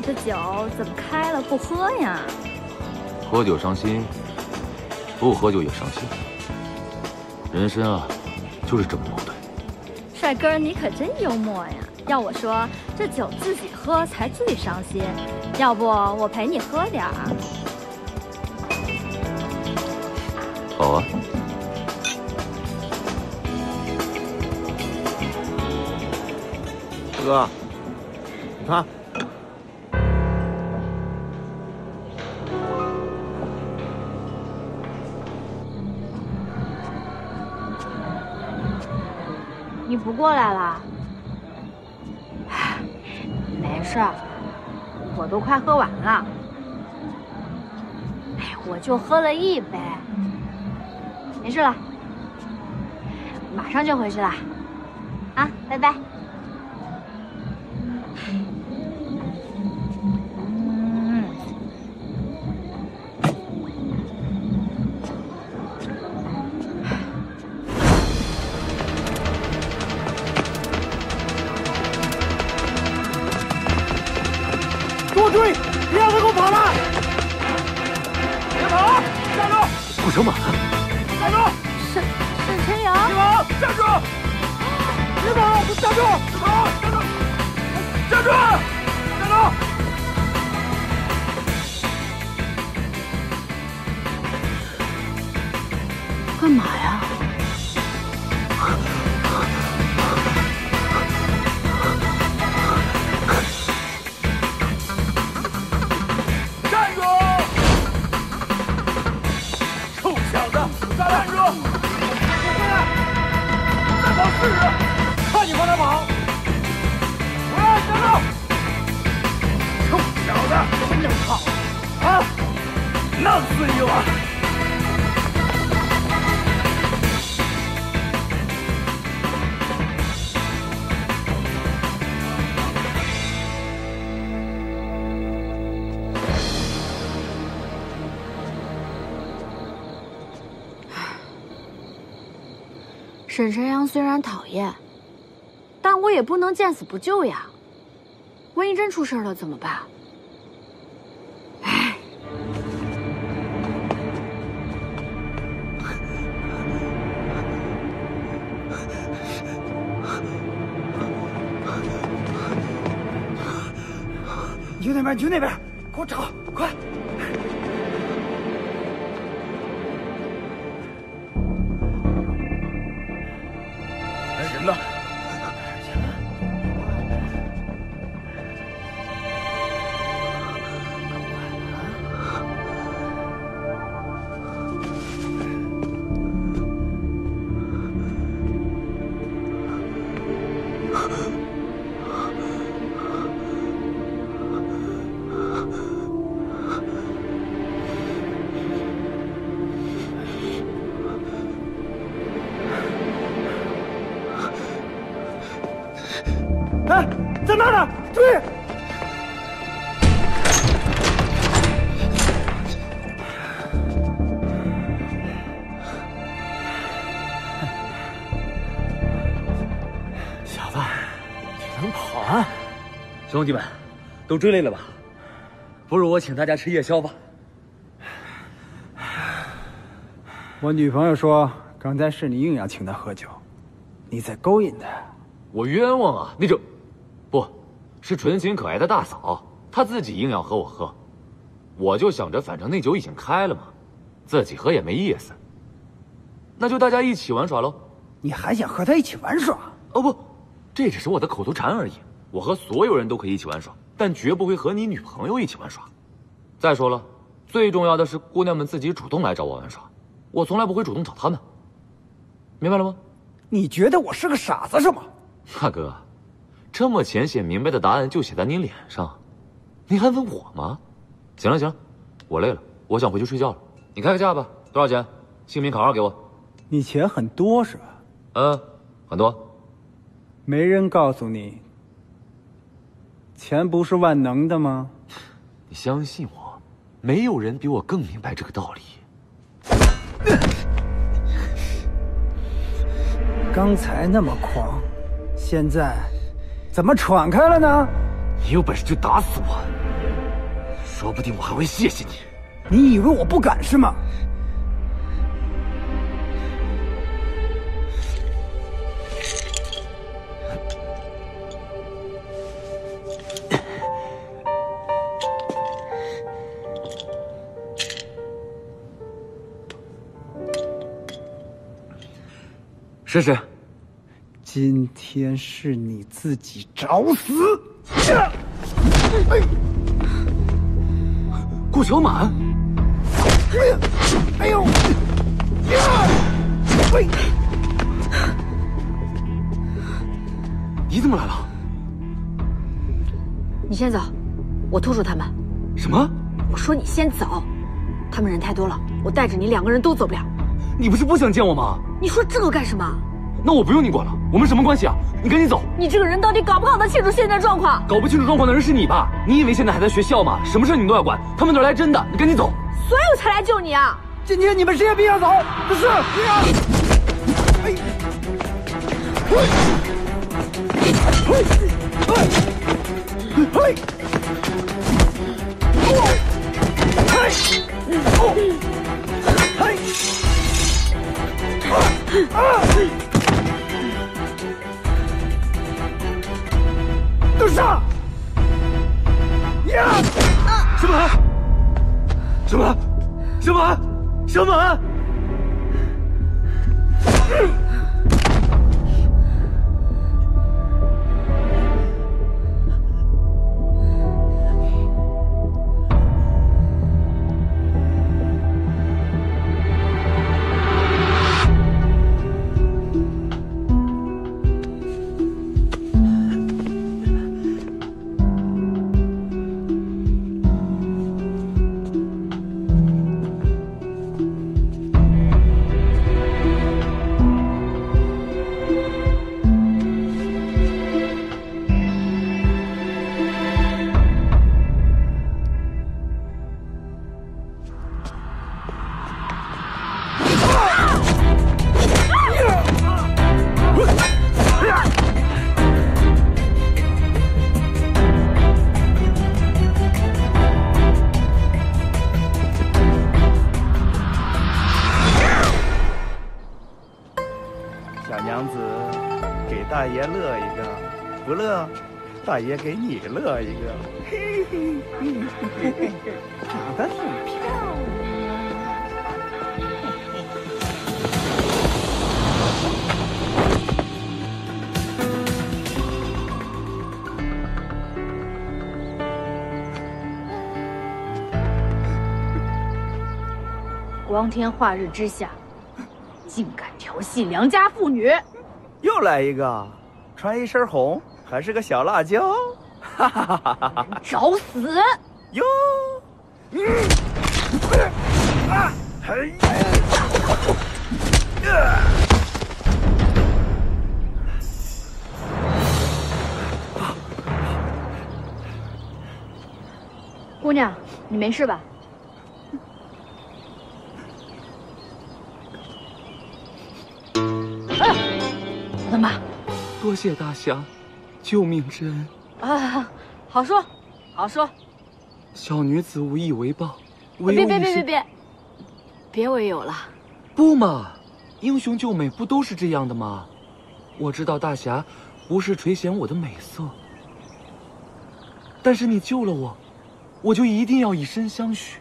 这酒怎么开了不喝呀？ 喝酒伤心，不喝酒也伤心。人生啊，就是这么矛盾。 帅哥，你可真幽默呀！要我说，这酒自己喝才最伤心。要不我陪你喝点儿？ 好啊。 哥，你看。 你不过来了？没事儿，我都快喝完了。哎，我就喝了1杯，没事了，马上就回去了。啊，拜拜。 追！别让他给我跑了！别跑！站住！ 顾小马， 站住！ 沈晨阳， 别跑！站住！别跑！站住！别跑！站住！站住！站住！ 干嘛呀？ 看你往哪跑！不让站住！臭小子，真能跑啊！弄死你我！ 沈晨阳虽然讨厌，但我也不能见死不救呀。万一真出事了怎么办？唉， 你去那边，你去那边，给我找，快！ 人呢？哎，在那儿呢！追！小子，你能跑啊！ 兄弟们，都追累了吧？不如我请大家吃夜宵吧。 我女朋友说，刚才是你硬要请她喝酒，你在勾引她。 我冤枉啊！那种。 不是纯情可爱的大嫂，她自己硬要和我喝，我就想着反正那酒已经开了嘛，自己喝也没意思，那就大家一起玩耍喽。 你还想和她一起玩耍？ 哦不，这只是我的口头禅而已。我和所有人都可以一起玩耍，但绝不会和你女朋友一起玩耍。再说了，最重要的是姑娘们自己主动来找我玩耍，我从来不会主动找她们。明白了吗？ 你觉得我是个傻子是吗？ 大哥。 这么浅显明白的答案就写在你脸上，你还问我吗？行了行了，我累了，我想回去睡觉了。你开个价吧，多少钱？姓名卡号给我。 你钱很多是吧？ 嗯，很多。 没人告诉你，钱不是万能的吗？ 你相信我，没有人比我更明白这个道理。 刚才那么狂，现在。 怎么喘开了呢？ 你有本事就打死我，说不定我还会谢谢你。 你以为我不敢是吗？ 试试。 今天是你自己找死！ 顾小满， 哎呦！ 你怎么来了？ 你先走，我拖住他们。 什么？ 我说你先走，他们人太多了，我带着你2个人都走不了。 你不是不想见我吗？ 你说这个干什么？ 那我不用你管了，我们什么关系啊？你赶紧走！ 你这个人到底搞不搞得清楚现在状况？ 搞不清楚状况的人是你吧？你以为现在还在学校吗？什么事你们都要管，他们都是来真的，你赶紧走！ 所以我才来救你啊！ 今天你们谁也别想走！不是，都上！呀！ 小满，小满，小满，小满！ 小娘子，给大爷乐一个，不乐，大爷给你乐一个。嘿嘿嘿嘿嘿，长得挺漂亮。 光天化日之下，竟敢调戏良家妇女！ 又来一个，穿一身红，还是个小辣椒，哈哈哈哈哈！ 找死！ 哟， 姑娘，你没事吧？我的妈！ 多谢大侠，救命之恩。 啊，好说，好说。 小女子无以为报， 别为有了。 不嘛，英雄救美不都是这样的吗？我知道大侠不是垂涎我的美色，但是你救了我，我就一定要以身相许。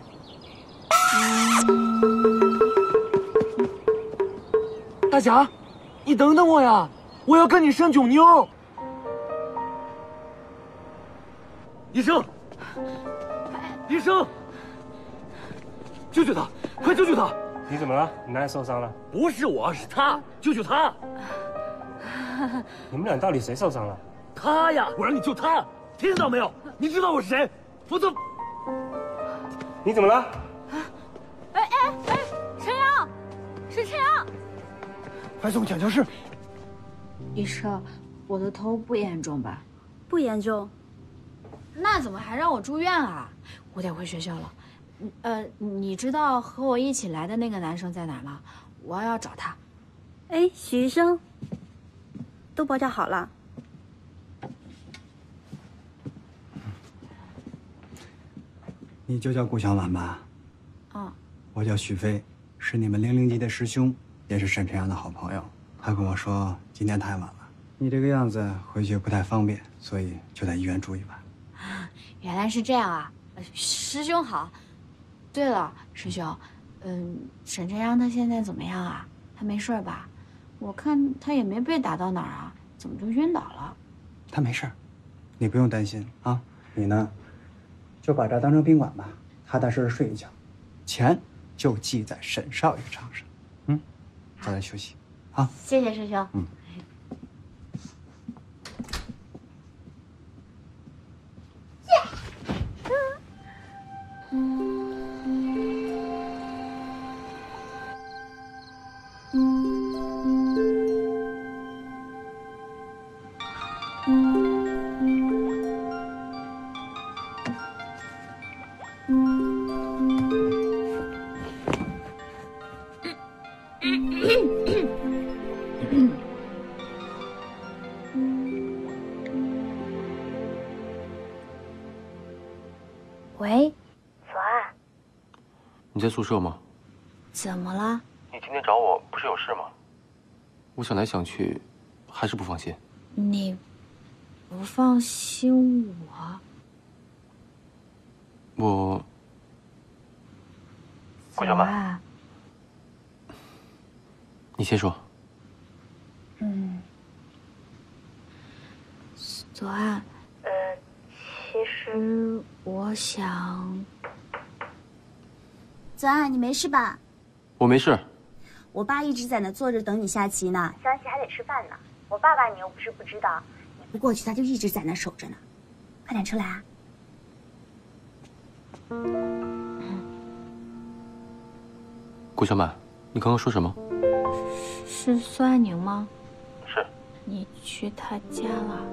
大侠，你等等我呀，我要跟你生囧妞。医生，医生，救救他，快救救他！ 你怎么了？你哪里受伤了？ 不是我，是他，救救他！ 你们俩到底谁受伤了？ 他呀，我让你救他，听到没有？你知道我是谁？否则…… 你怎么了？ 陈阳，是陈阳。 快送抢救室！ 医生，我的头不严重吧？ 不严重。 那怎么还让我住院啊？我得回学校了。你知道和我一起来的那个男生在哪吗？我要找他。 哎，许医生，都包扎好了。 你就叫顾小满吧。 嗯， 我叫许飞，是你们00级的师兄，也是沈晨阳的好朋友。他跟我说今天太晚了，你这个样子回去不太方便，所以就在医院住一晚。 原来是这样啊，师兄好。对了，师兄，沈晨阳他现在怎么样啊？他没事吧？我看他也没被打到哪儿啊，怎么就晕倒了？ 他没事，你不用担心啊。你呢，就把这当成宾馆吧，踏踏实实睡一觉，钱就记在沈少爷账上。早点休息，啊。 谢谢师兄。喂，左岸， 你在宿舍吗？ 怎么了？ 你今天找我不是有事吗？我想来想去，还是不放心。 你不放心我？ 顾小满， 啊， 你先说。 左岸，其实我想， 左岸，你没事吧？ 我没事。 我爸一直在那坐着等你下棋呢，下完棋还得吃饭呢。我爸爸你又不是不知道，你不过去他就一直在那守着呢。快点出来啊！ 顾小满，你刚刚说什么？ 是孙安宁吗？ 是。 你去他家了？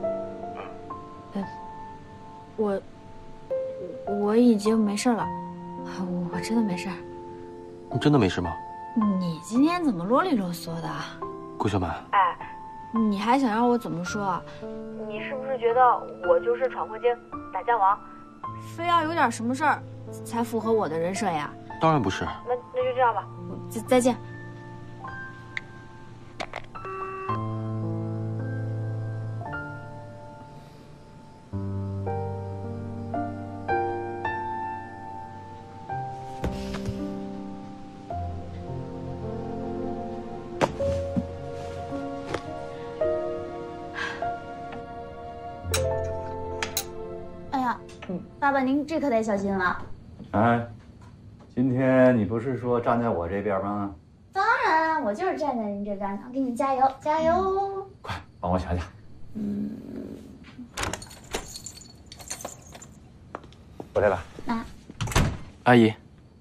我已经没事了，我真的没事。 你真的没事吗？ 你今天怎么啰里啰嗦的？ 顾小满， 你还想让我怎么说？你是不是觉得我就是闯祸精、打架王，非要有点什么事儿才符合我的人设呀？ 当然不是。 那就这样吧，再见。 爸爸，您这可得小心了。 哎，今天你不是说站在我这边吗？ 当然，我就是站在您这边，给你加油，加油！ 快帮我想想。我来了。 阿姨，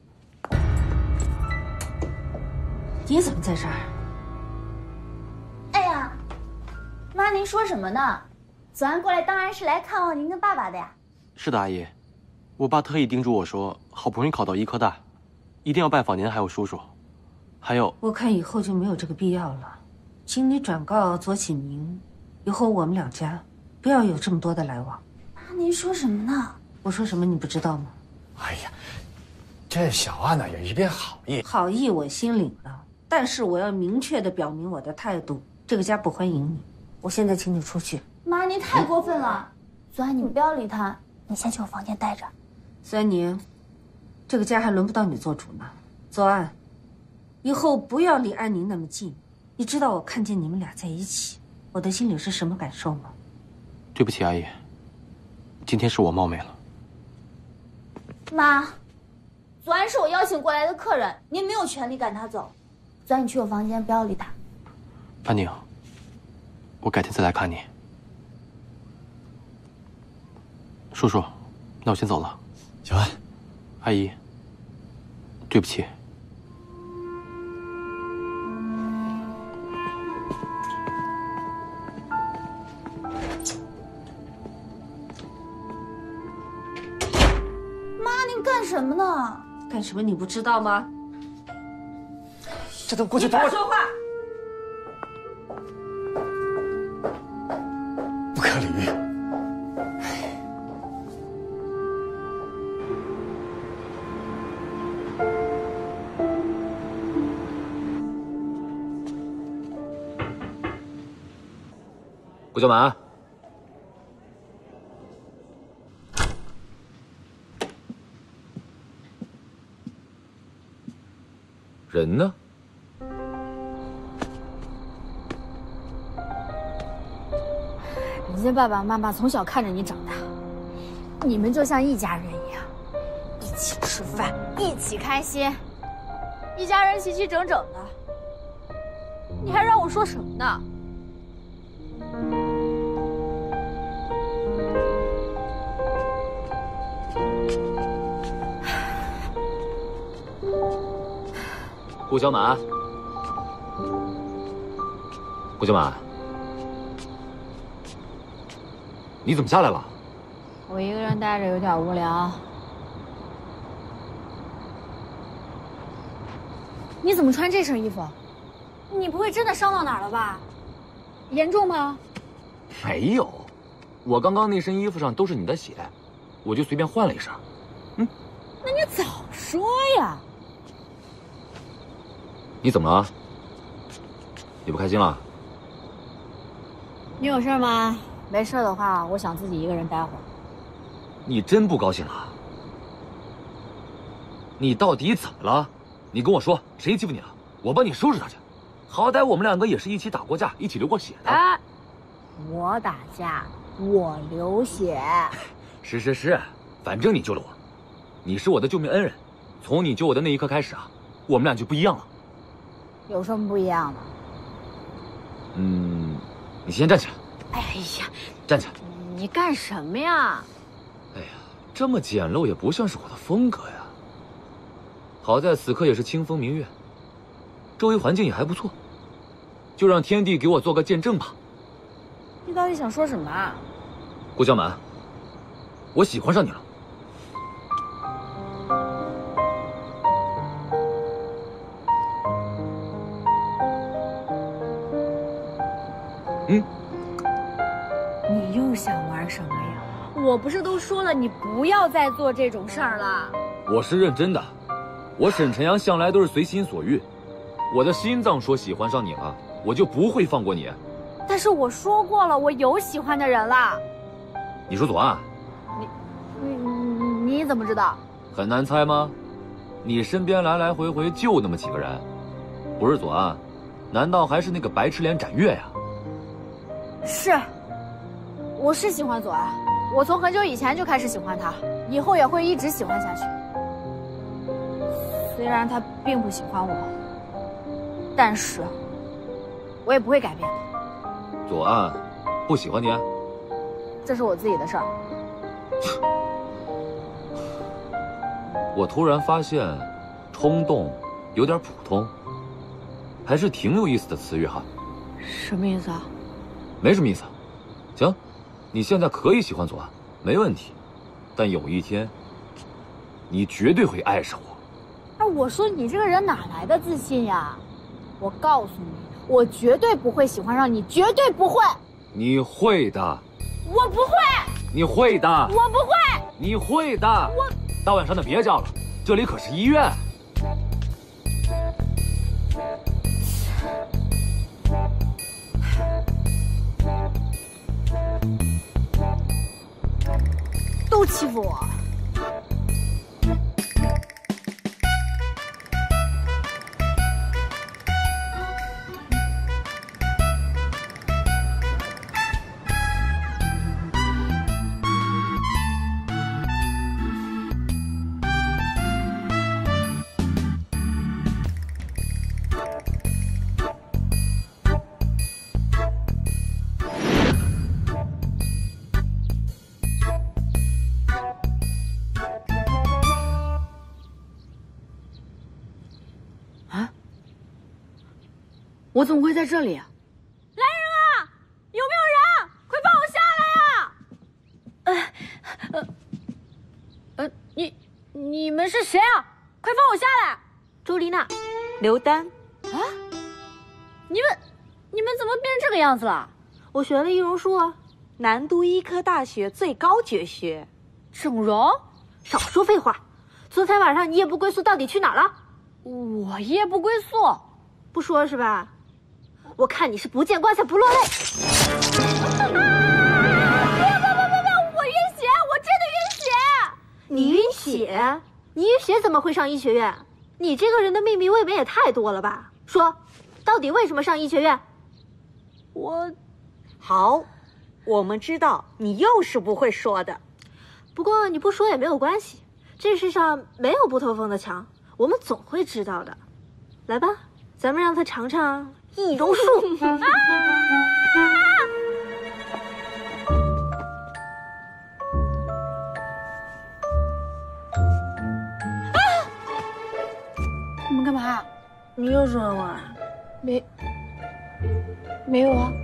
你怎么在这儿？ 哎呀，妈，您说什么呢？左岸过来当然是来看望您跟爸爸的呀。 是的，阿姨，我爸特意叮嘱我说，好不容易考到医科大，一定要拜访您还有叔叔，还有…… 我看以后就没有这个必要了，请你转告左启明，以后我们两家不要有这么多的来往。 妈，您说什么呢？ 我说什么你不知道吗？ 哎呀，这小安呢也一边好意， 好意我心领了，但是我要明确的表明我的态度，这个家不欢迎你。我现在请你出去。 妈，您太过分了。左岸，你不要理他，你先去我房间待着。 孙安宁，这个家还轮不到你做主呢。左岸，以后不要离安宁那么近。你知道我看见你们俩在一起，我的心里是什么感受吗？ 对不起，阿姨，今天是我冒昧了。 妈，左岸是我邀请过来的客人，您没有权利赶他走。左岸，你去我房间，不要理他。 安宁，我改天再来看你。叔叔，那我先走了。 小安， 阿姨，对不起。 妈，您干什么呢？ 干什么你不知道吗？ 这都过去等我说话。 不可理喻。 顾小满，人呢？ 人家爸爸妈妈从小看着你长大，你们就像一家人一样，一起吃饭，一起开心，一家人齐齐整整的。你还让我说什么呢？ 顾小满，顾小满，你怎么下来了？ 我一个人待着有点无聊。你怎么穿这身衣服？你不会真的伤到哪儿了吧？严重吗？ 没有，我刚刚那身衣服上都是你的血，我就随便换了一身。 那你早说呀！ 你怎么了？你不开心了？ 你有事吗？没事的话，我想自己一个人待会儿。 你真不高兴了？你到底怎么了？你跟我说，谁欺负你了？我帮你收拾他去。好歹我们两个也是一起打过架，一起流过血的。 哎，我打架，我流血。 是，反正你救了我，你是我的救命恩人。从你救我的那一刻开始啊，我们俩就不一样了。 有什么不一样的？ 你先站起来。 哎呀， 站起来！ 你干什么呀？ 哎呀，这么简陋也不像是我的风格呀。好在此刻也是清风明月，周围环境也还不错，就让天地给我做个见证吧。 你到底想说什么啊？ 顾小满，我喜欢上你了。 你又想玩什么呀？我不是都说了，你不要再做这种事儿了。 我是认真的，我沈晨阳向来都是随心所欲，我的心脏说喜欢上你了，我就不会放过你。 但是我说过了，我有喜欢的人了。 你说左岸？ 你怎么知道？ 很难猜吗？你身边来来回回就那么几个人，不是左岸，难道还是那个白痴脸展月呀？ 是，我是喜欢左岸，我从很久以前就开始喜欢他，以后也会一直喜欢下去。虽然他并不喜欢我，但是我也不会改变的。 左岸不喜欢你？ 这是我自己的事儿。 我突然发现，冲动有点普通，还是挺有意思的词语哈。 什么意思啊？ 没什么意思。行，你现在可以喜欢左岸，没问题。但有一天，你绝对会爱上我。 哎，我说你这个人哪来的自信呀？我告诉你，我绝对不会喜欢上你，绝对不会。 你会的。 我不会。 你会的。 我不会。 你会的。 我。 大晚上的别叫了，这里可是医院。 都欺负我。我怎么会在这里啊？来人啊！有没有人？快帮我下来呀！你们是谁啊？快放我下来！ 朱丽娜，刘丹。 啊？你们怎么变成这个样子了？ 我学了易容术啊，南都医科大学最高绝学。 整容？ 少说废话！昨天晚上你夜不归宿到底去哪儿了？ 我夜不归宿， 不说是吧？我看你是不见棺材不落泪。 你雨雪怎么会上医学院？你这个人的秘密未免也太多了吧？说，到底为什么上医学院？ 好，我们知道你又是不会说的。 不过你不说也没有关系，这世上没有不透风的墙，我们总会知道的。来吧，咱们让他尝尝易容术。 你们干嘛？ 你又说了我？ 没有啊。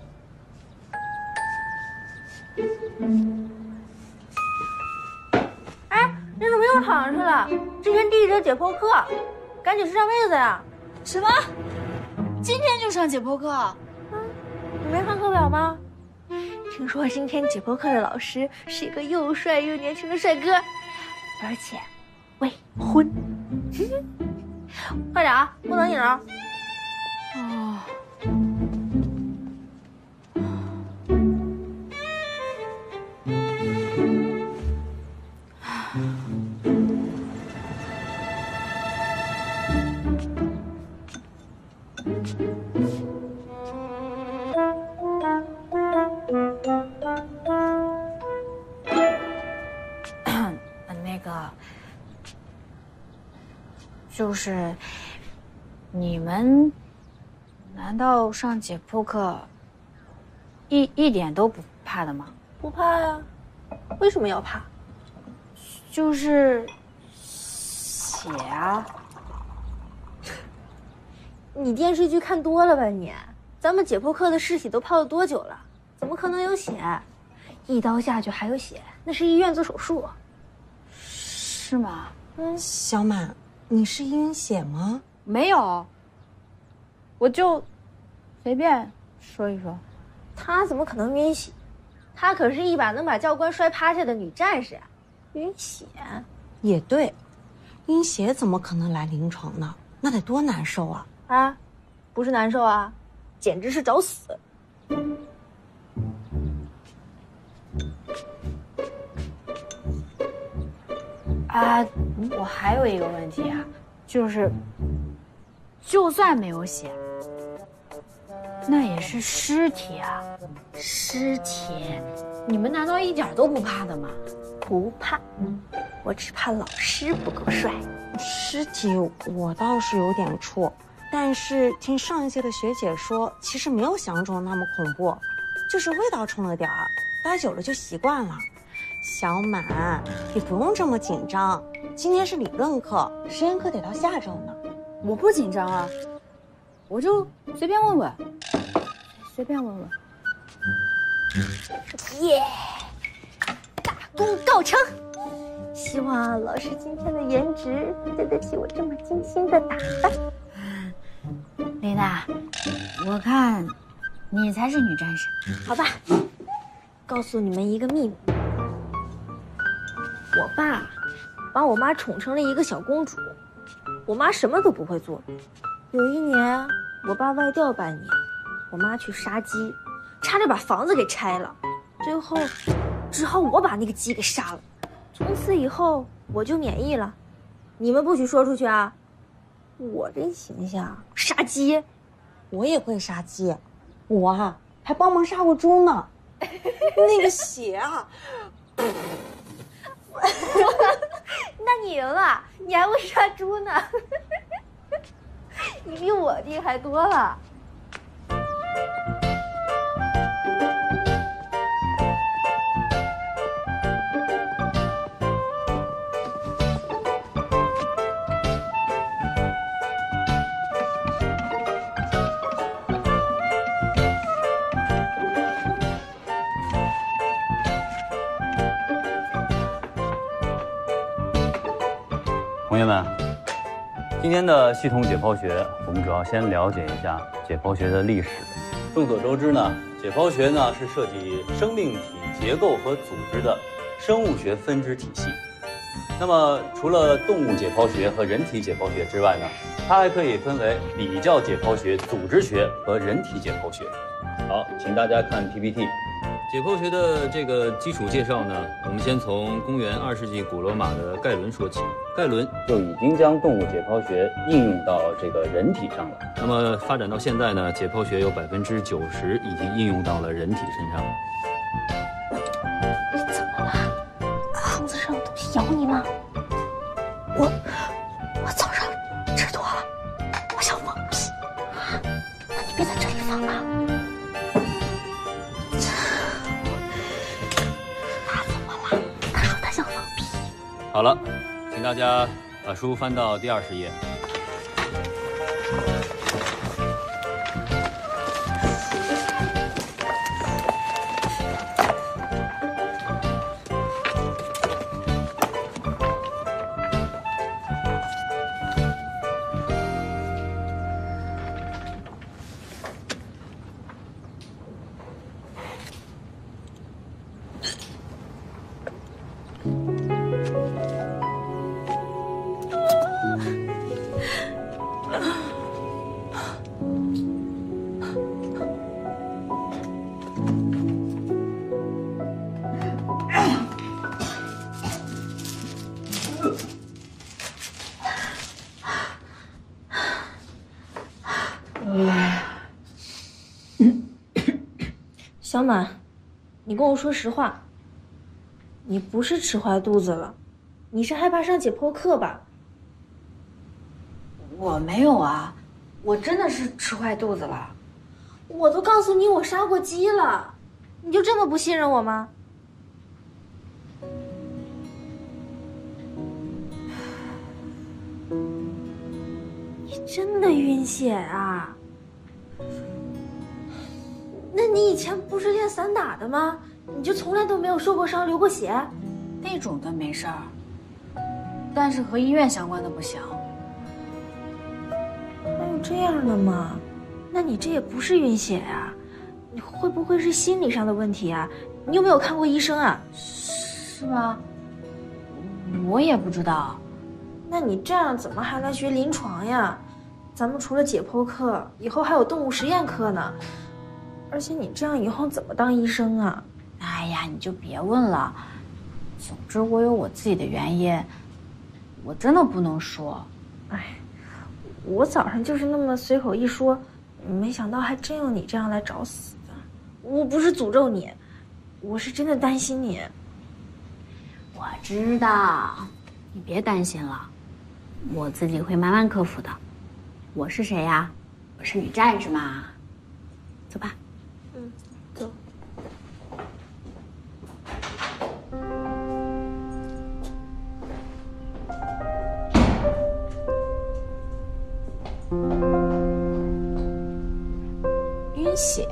哎，你怎么又躺上去了？之前第一节解剖课，赶紧去上被子呀！ 什么？今天就上解剖课？ 你没看课表吗？ 听说今天解剖课的老师是一个又帅又年轻的帅哥，而且未婚。 快点啊，不等你了。 哦。那个，就是你们难道上解剖课一点都不怕的吗？ 不怕呀，为什么要怕？ 就是血啊。 你电视剧看多了吧你？咱们解剖课的尸体都泡了多久了？怎么可能有血？一刀下去还有血，那是医院做手术。 是吗？ 小满，你是晕血吗？ 没有，我就随便说一说。 他怎么可能晕血？他可是一把能把教官摔趴下的女战士，晕血也对，晕血怎么可能来临床呢？那得多难受啊！ 啊，不是难受啊，简直是找死！ 啊，我还有一个问题啊，就是，就算没有血，那也是尸体啊，尸体，你们难道一点都不怕的吗？ 不怕，我只怕老师不够帅。 尸体我倒是有点怵，但是听上一届的学姐说，其实没有想象中的那么恐怖，就是味道冲了点儿，待久了就习惯了。小满，你不用这么紧张，今天是理论课，实验课得到下周呢。 我不紧张啊，我就随便问问，随便问问。 耶，大功告成！希望老师今天的颜值对得起我这么精心的打扮。 琳娜，我看你才是女战士。 好吧，告诉你们一个秘密。我爸把我妈宠成了一个小公主，我妈什么都不会做。有一年，我爸外调半年，我妈去杀鸡，差点把房子给拆了，最后只好我把那个鸡给杀了。从此以后我就免疫了，你们不许说出去啊！我这形象，杀鸡， 我也会杀鸡，我啊还帮忙杀过猪呢。那个血啊！ 那你赢了，你还会杀猪呢，你比我厉害多了。 同学们，今天的系统解剖学，我们主要先了解一下解剖学的历史。众所周知呢，解剖学呢是涉及生命体结构和组织的生物学分支体系。那么，除了动物解剖学和人体解剖学之外呢，它还可以分为比较解剖学、组织学和人体解剖学。好，请大家看 PPT。 解剖学的这个基础介绍呢，我们先从公元2世纪古罗马的盖伦说起。盖伦就已经将动物解剖学应用到这个人体上了。那么发展到现在呢，解剖学有90%已经应用到了人体身上。 你怎么了？房子上有东西咬你吗？我早上吃多了，我想放屁。那你别在这里放了。他怎么了？他说他想放屁。 好了，请大家把书翻到第20页。 小满，你跟我说实话，你不是吃坏肚子了，你是害怕上解剖课吧？ 我没有啊，我真的是吃坏肚子了。 我都告诉你我杀过鸡了，你就这么不信任我吗？你真的晕血啊？那你以前不是练散打的吗？你就从来都没有受过伤、流过血？ 那种的没事儿，但是和医院相关的不行。 还有这样的吗？那你这也不是晕血呀，你会不会是心理上的问题啊？你有没有看过医生啊？ 是吗？我也不知道。 那你这样怎么还来学临床呀？咱们除了解剖课，以后还有动物实验课呢。而且你这样以后怎么当医生啊？ 哎呀，你就别问了。总之我有我自己的原因，我真的不能说。 哎，我早上就是那么随口一说，没想到还真有你这样来找死的。我不是诅咒你，我是真的担心你。 我知道，你别担心了，我自己会慢慢克服的。我是谁呀？我是女战士嘛。走吧。 走。 晕血。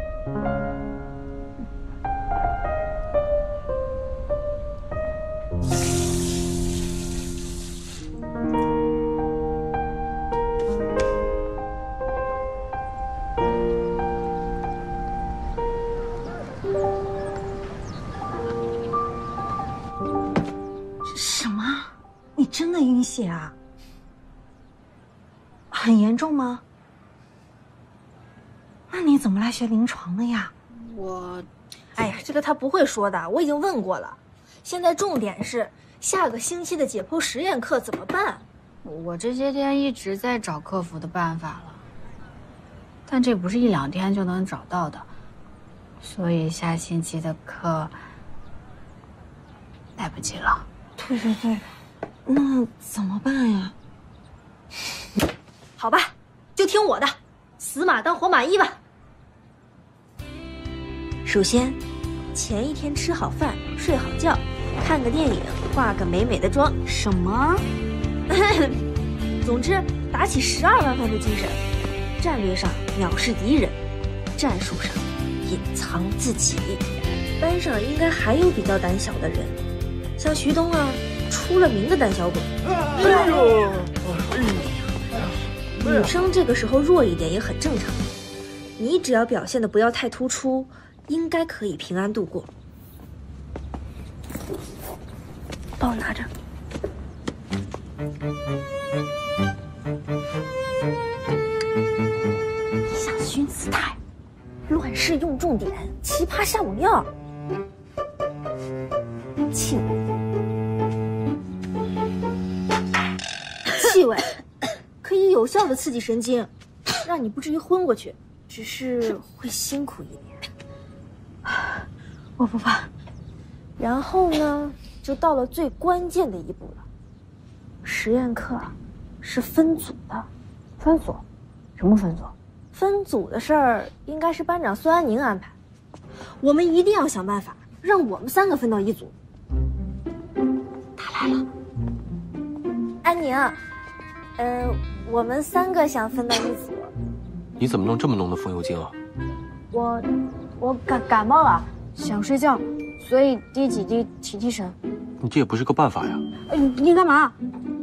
什么？你真的晕血啊？很严重吗？那你怎么来学临床的呀？ 哎呀，这个他不会说的，我已经问过了。现在重点是下个星期的解剖实验课怎么办？ 我这些天一直在找克服的办法了，但这不是1、2天就能找到的，所以下星期的课来不及了。 对，那怎么办呀？ 好吧，就听我的，死马当活马医吧。首先，前一天吃好饭，睡好觉，看个电影，化个美美的妆。 什么？ 总之，打起12万分的精神。战略上藐视敌人，战术上隐藏自己。班上应该还有比较胆小的人，像徐东啊，出了名的胆小鬼。 哎呦！ 女生这个时候弱一点也很正常，你只要表现的不要太突出，应该可以平安度过。帮我拿着。你想熏死他呀？乱事用重点，奇葩下猛药。气味，气味可以有效的刺激神经，让你不至于昏过去，只是会辛苦一点。我不怕。然后呢，就到了最关键的一步了。实验课是分组的。分组？什么分组？分组的事儿应该是班长孙安宁安排。我们一定要想办法让我们3个分到一组。他来了。安宁，我们3个想分到一组。 你怎么弄这么浓的风油精啊？ 我感冒了，想睡觉，所以滴几滴提提神。 你这也不是个办法呀。 你干嘛？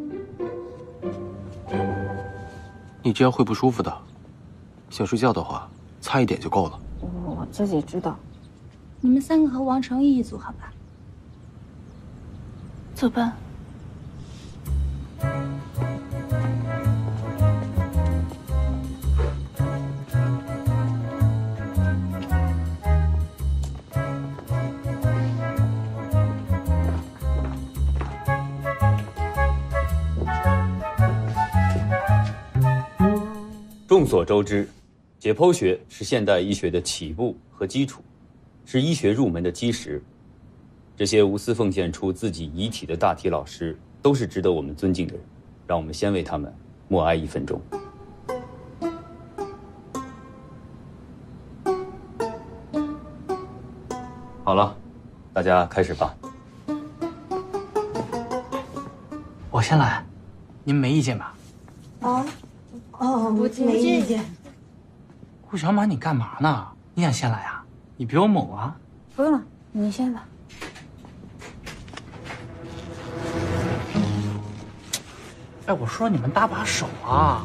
你这样会不舒服的。想睡觉的话，擦一点就够了。 我自己知道。你们3个和王成义一组，好吧？走吧。 众所周知，解剖学是现代医学的起步和基础，是医学入门的基石。这些无私奉献出自己遗体的大体老师，都是值得我们尊敬的人。让我们先为他们默哀1分钟。好了，大家开始吧。 我先来，您没意见吧？ 没意见。 顾小马，你干嘛呢？你想先来啊？你比我猛啊！ 不用了，你先吧。 哎，我说你们搭把手啊！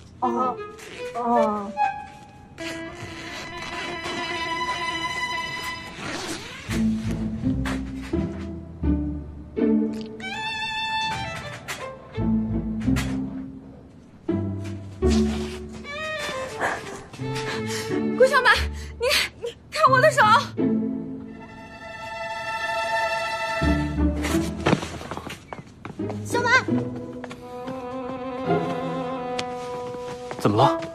顾小马，你看我的手。小马， 怎么了？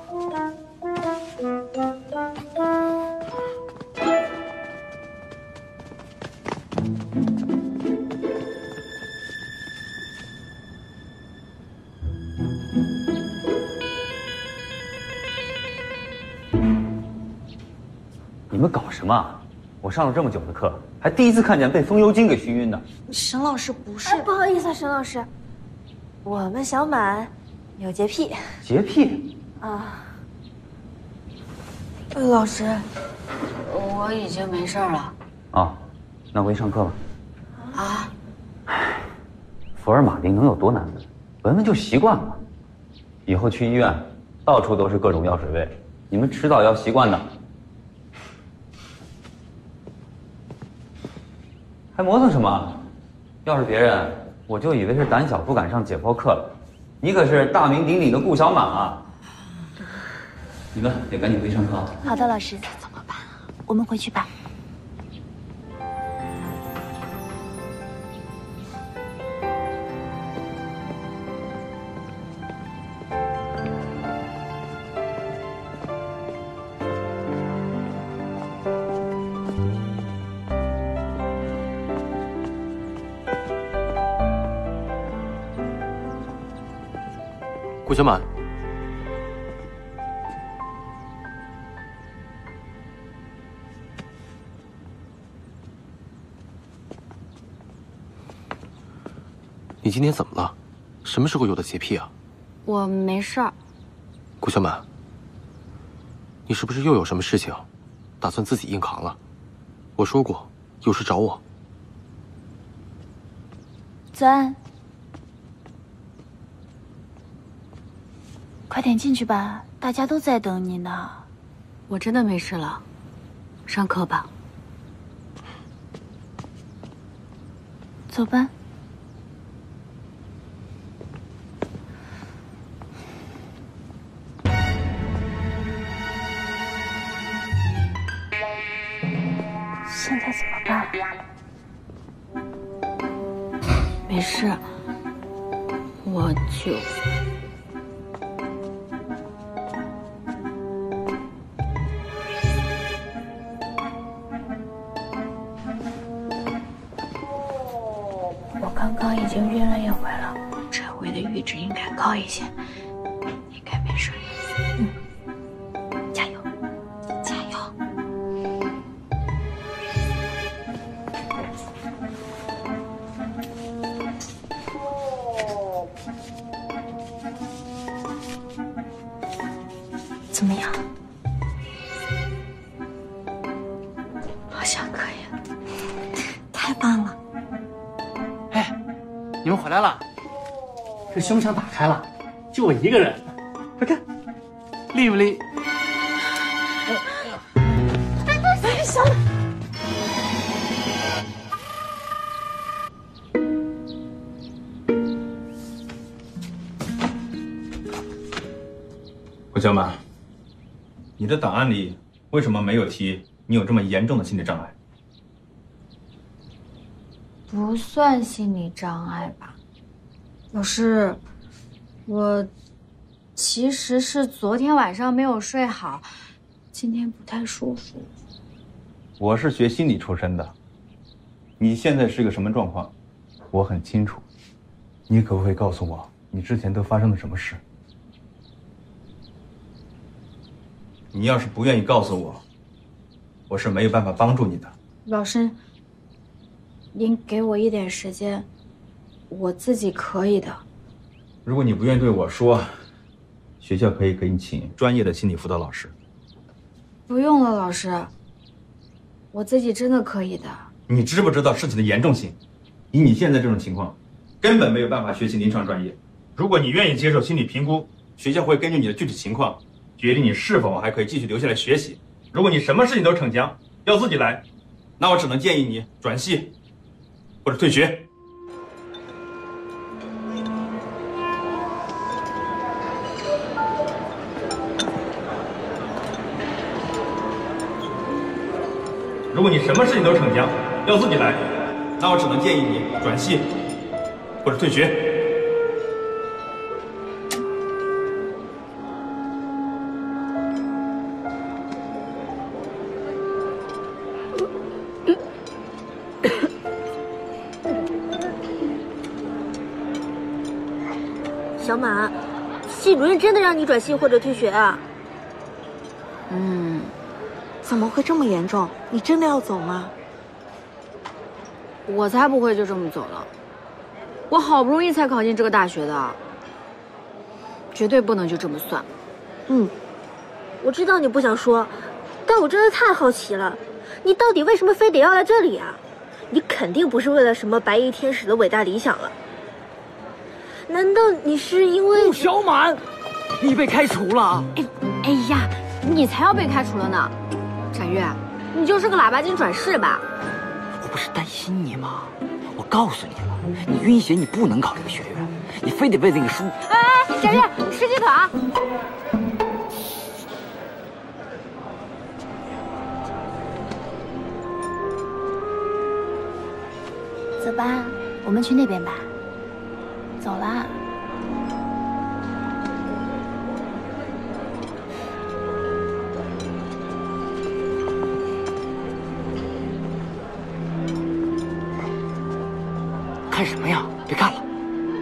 你们搞什么？我上了这么久的课，还第一次看见被风油精给熏晕的。 沈老师不是， 不好意思啊，沈老师，我们小满有洁癖。 洁癖？ 啊。 老师，我已经没事了。 啊，那回去上课吧。 啊？ 福尔马丁能有多难闻？闻闻就习惯了。以后去医院，到处都是各种药水味，你们迟早要习惯的。还磨蹭什么？要是别人，我就以为是胆小不敢上解剖课了。你可是大名鼎鼎的顾小满啊！你们也赶紧回去上课啊。 好的，老师。怎么办？我们回去吧。 顾小满，你今天怎么了？什么时候有的洁癖啊？ 我没事儿。 顾小满，你是不是又有什么事情，打算自己硬扛了？我说过，有事找我。 子安，快点进去吧，大家都在等你呢。我真的没事了，上课吧。走吧。 没事，我就……我刚刚已经晕了一回了，这回的阈值应该高一些，应该没事。加油，加油！怎么样？好像可以， 太棒了！ 你们回来了，这胸腔打开了，就我一个人，快看，厉不厉？ 哎，小马， 胡小马，你的档案里为什么没有提你有这么严重的心理障碍？ 不算心理障碍吧，老师，我其实是昨天晚上没有睡好，今天不太舒服。 我是学心理出身的，你现在是个什么状况，我很清楚。你可不可以告诉我，你之前都发生了什么事？你要是不愿意告诉我，我是没有办法帮助你的。 老师，您给我一点时间，我自己可以的。 如果你不愿意对我说，学校可以给你请专业的心理辅导老师。 不用了，老师，我自己真的可以的。 你知不知道事情的严重性？以你现在这种情况，根本没有办法学习临床专业。如果你愿意接受心理评估，学校会根据你的具体情况，决定你是否还可以继续留下来学习。如果你什么事情都逞强，要自己来，那我只能建议你转系或者退学。如果你什么事情都逞强，要自己来，那我只能建议你转系或者退学。 小马，系主任真的让你转系或者退学啊？ 怎么会这么严重？你真的要走吗？ 我才不会就这么走了，我好不容易才考进这个大学的，绝对不能就这么算。 我知道你不想说，但我真的太好奇了，你到底为什么非得要来这里啊？你肯定不是为了什么白衣天使的伟大理想了。难道你是因为…… 陆小满，你被开除了！ 哎呀，你才要被开除了呢！展月，你就是个喇叭精转世吧？ 我不是担心你吗？我告诉你了，你晕血，你不能考这个学院，你非得为那个书。 哎，展月，吃鸡腿啊！ 走吧，我们去那边吧。走啦。 看什么呀？别看了。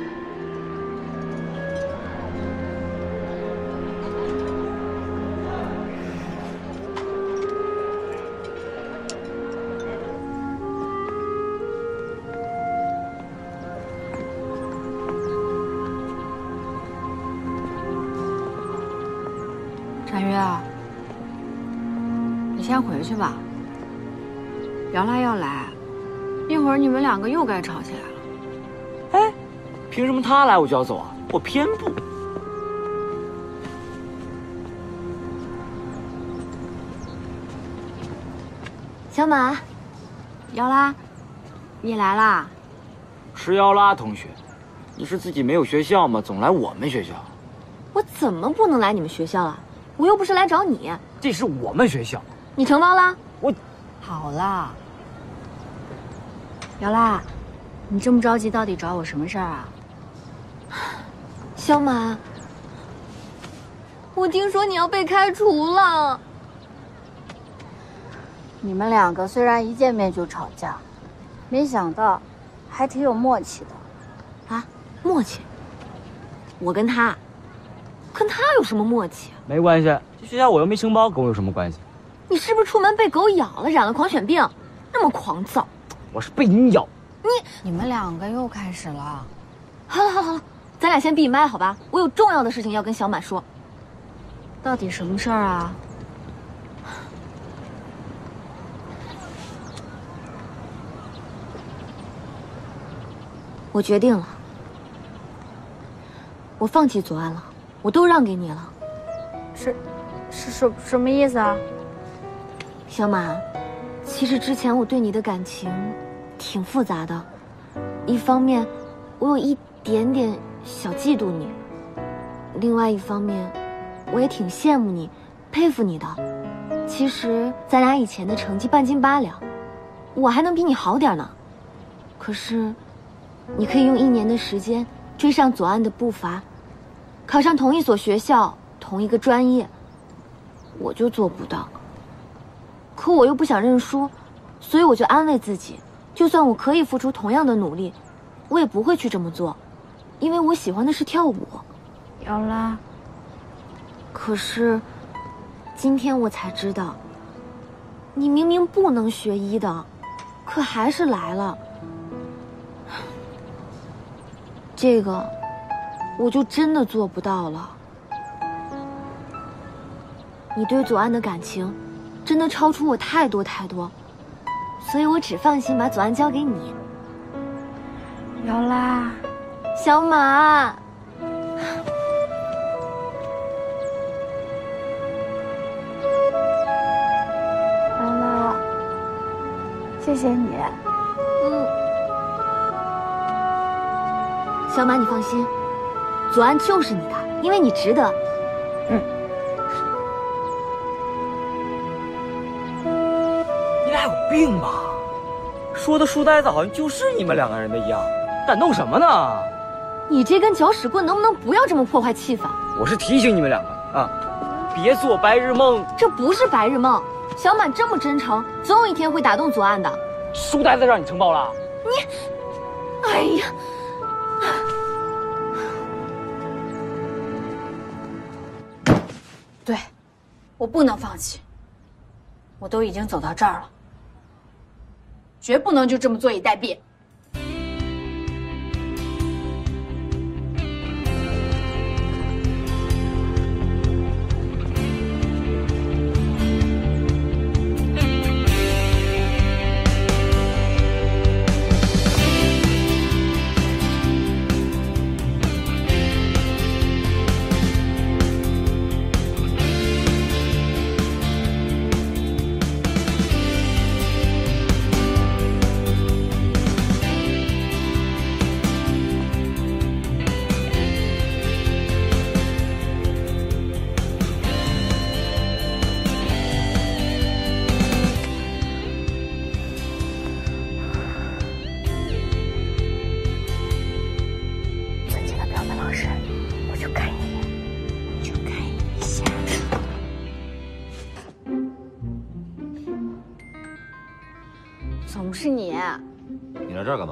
展月，你先回去吧。姚拉要来，一会儿你们两个又该吵起来了。 哎，凭什么他来我就要走啊？我偏不。 小马，姚拉，你来啦？ 石姚拉同学，你是自己没有学校吗？总来我们学校。 我怎么不能来你们学校啊？我又不是来找你。 这是我们学校。 你承包啦？ 我好啦，姚拉， 你这么着急，到底找我什么事儿啊？ 小满，我听说你要被开除了。 你们两个虽然一见面就吵架，没想到还挺有默契的。 啊，默契？我跟他有什么默契？ 没关系，这学校我又没承包，跟我有什么关系？ 你是不是出门被狗咬了，染了狂犬病，那么狂躁？ 我是被你咬。 你们两个又开始了。 好了，咱俩先闭麦好吧？我有重要的事情要跟小满说。 到底什么事儿啊？ 我决定了，我放弃左岸了，我都让给你了。 是什么意思啊？ 小满，其实之前我对你的感情挺复杂的，一方面我有一点点小嫉妒你，另外一方面我也挺羡慕你，佩服你的。其实咱俩以前的成绩半斤八两，我还能比你好点呢。可是你可以用1年的时间追上左岸的步伐，考上同一所学校，同一个专业，我就做不到。可我又不想认输，所以我就安慰自己，就算我可以付出同样的努力，我也不会去这么做，因为我喜欢的是跳舞。 有啦。 可是今天我才知道，你明明不能学医的，可还是来了。这个我就真的做不到了。你对左岸的感情真的超出我太多，所以我只放心把左岸交给你。 有啦。 小马， 有啦，谢谢你。 小马，你放心，左岸就是你的，因为你值得。 你俩有病吧？说的书呆子好像就是你们2个人的一样，敢弄什么呢？ 你这根搅屎棍能不能不要这么破坏气氛？ 我是提醒你们2个啊，别做白日梦。 这不是白日梦，小满这么真诚，总有一天会打动左岸的。 书呆子让你承包了？ 你，哎呀！ 对，我不能放弃。我都已经走到这儿了，绝不能就这么坐以待毙。总是你。 你来这儿干嘛？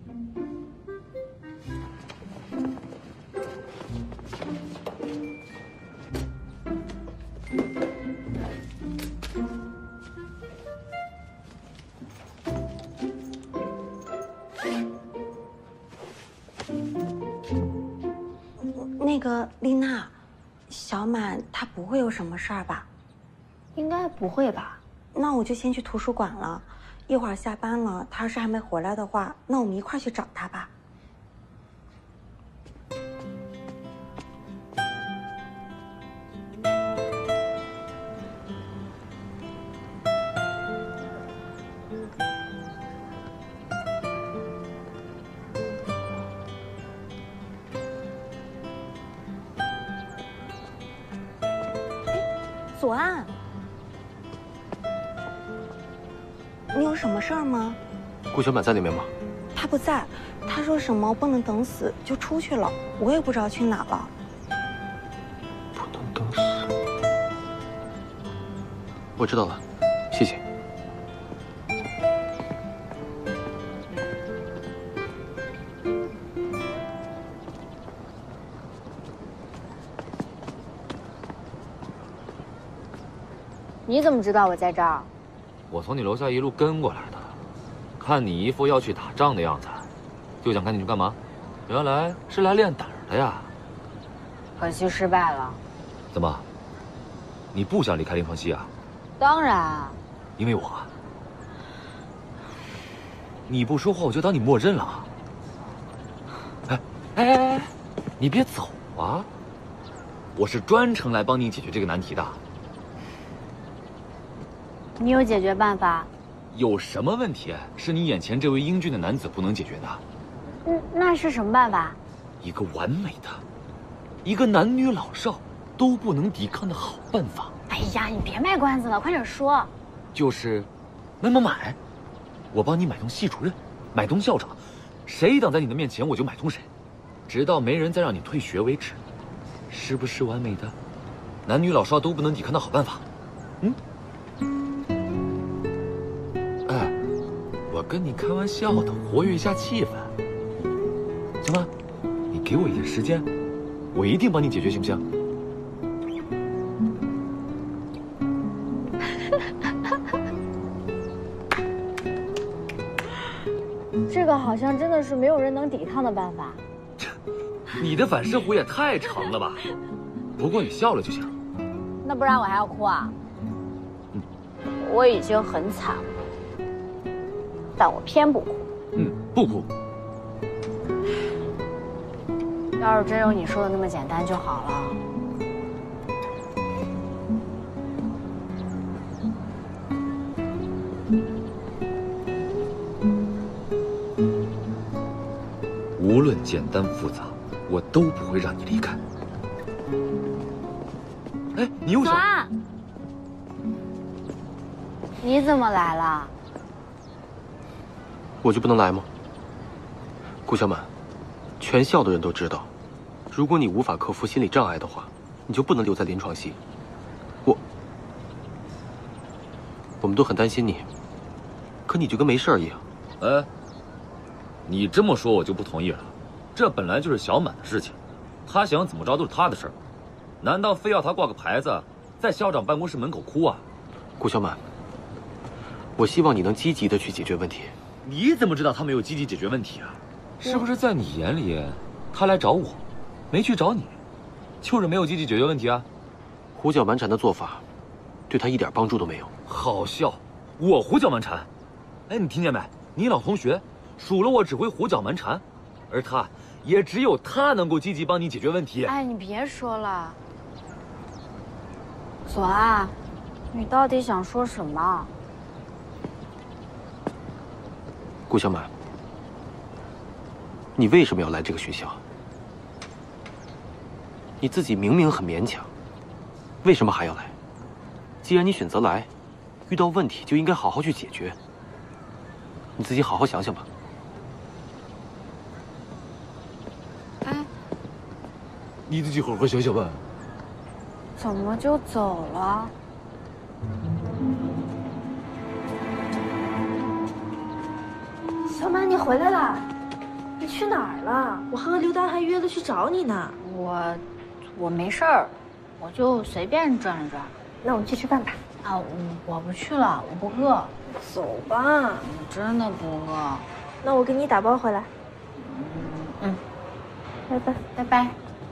那个丽娜，小满他不会有什么事儿吧？ 应该不会吧？ 那我就先去图书馆了。一会儿下班了，他要是还没回来的话，那我们一块去找他吧。左岸，你有什么事儿吗？ 顾小满在那边吗？ 他不在，他说什么不能等死就出去了，我也不知道去哪了。 不能等死。我知道了，谢谢。 你怎么知道我在这儿？ 我从你楼下一路跟过来的，看你一副要去打仗的样子，就想看你去干嘛？原来是来练胆的呀。 可惜失败了。 怎么？你不想离开临床系啊？ 当然。 因为我。你不说话，我就当你默认了。哎，你别走啊！我是专程来帮你解决这个难题的。 你有解决办法？ 有什么问题是你眼前这位英俊的男子不能解决的？ 那是什么办法？ 一个完美的，一个男女老少都不能抵抗的好办法。 哎呀，你别卖关子了，快点说。 就是买，我帮你买通系主任，买通校长，谁挡在你的面前我就买通谁，直到没人再让你退学为止。是不是完美的，男女老少都不能抵抗的好办法？哎，我跟你开玩笑的，活跃一下气氛，行吗？你给我一点时间，我一定帮你解决，行不行？ 这个好像真的是没有人能抵抗的办法。 你的反射弧也太长了吧？不过你笑了就行。 那不然我还要哭啊？我已经很惨了，但我偏不哭。 不哭。 要是真有你说的那么简单就好了。 无论简单复杂，我都不会让你离开。哎，你又想？ 你怎么来了？ 我就不能来吗？顾小满，全校的人都知道，如果你无法克服心理障碍的话，你就不能留在临床系。我们都很担心你，可你就跟没事一样。 哎，你这么说我就不同意了。这本来就是小满的事情，他想怎么着都是他的事儿，难道非要他挂个牌子，在校长办公室门口哭啊？ 顾小满，我希望你能积极的去解决问题。 你怎么知道他没有积极解决问题啊？是不是在你眼里，他来找我，没去找你，就是没有积极解决问题啊？ 胡搅蛮缠的做法，对他一点帮助都没有。 好笑，我胡搅蛮缠？哎，你听见没？你老同学数了我只会胡搅蛮缠，而他也只有他能够积极帮你解决问题。 哎，你别说了，左岸，你到底想说什么？ 顾小满，你为什么要来这个学校？你自己明明很勉强，为什么还要来？既然你选择来，遇到问题就应该好好去解决。你自己好好想想吧。 哎， 你自己好好想想吧。 怎么就走了？ 小满，你回来了，你去哪儿了？我和刘丹还约了去找你呢。 我没事儿，我就随便转了转。 那我们去吃饭吧。 啊，我不去了，我不饿。 走吧。 我真的不饿。 那我给你打包回来。拜拜， 拜拜。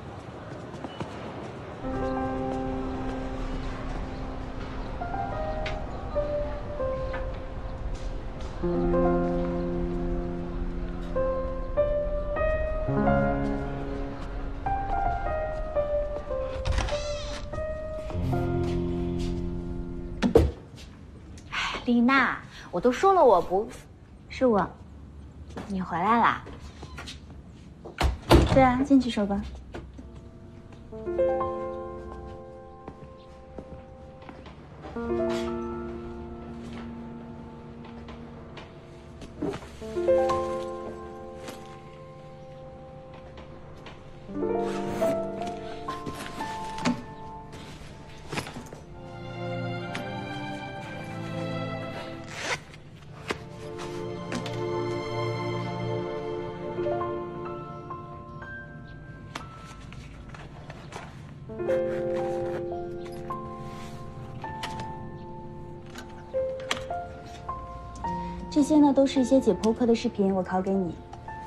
丽娜，我都说了我不，是我，你回来啦？ 对啊，进去说吧。 这些呢都是一些解剖课的视频，我拷给你。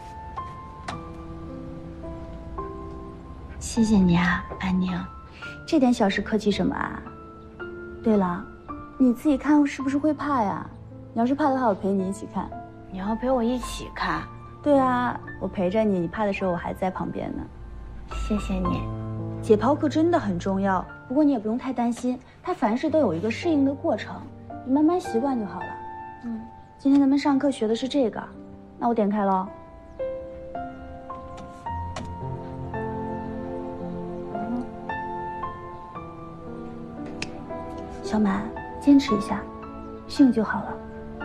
谢谢你啊，安宁。 这点小事客气什么啊？对了，你自己看是不是会怕呀？你要是怕的话，我陪你一起看。 你要陪我一起看？ 对啊，我陪着你，你怕的时候我还在旁边呢。 谢谢你。 解剖课真的很重要，不过你也不用太担心，它凡事都有一个适应的过程，你慢慢习惯就好了。今天咱们上课学的是这个，那我点开喽。小满，坚持一下，适应就好了。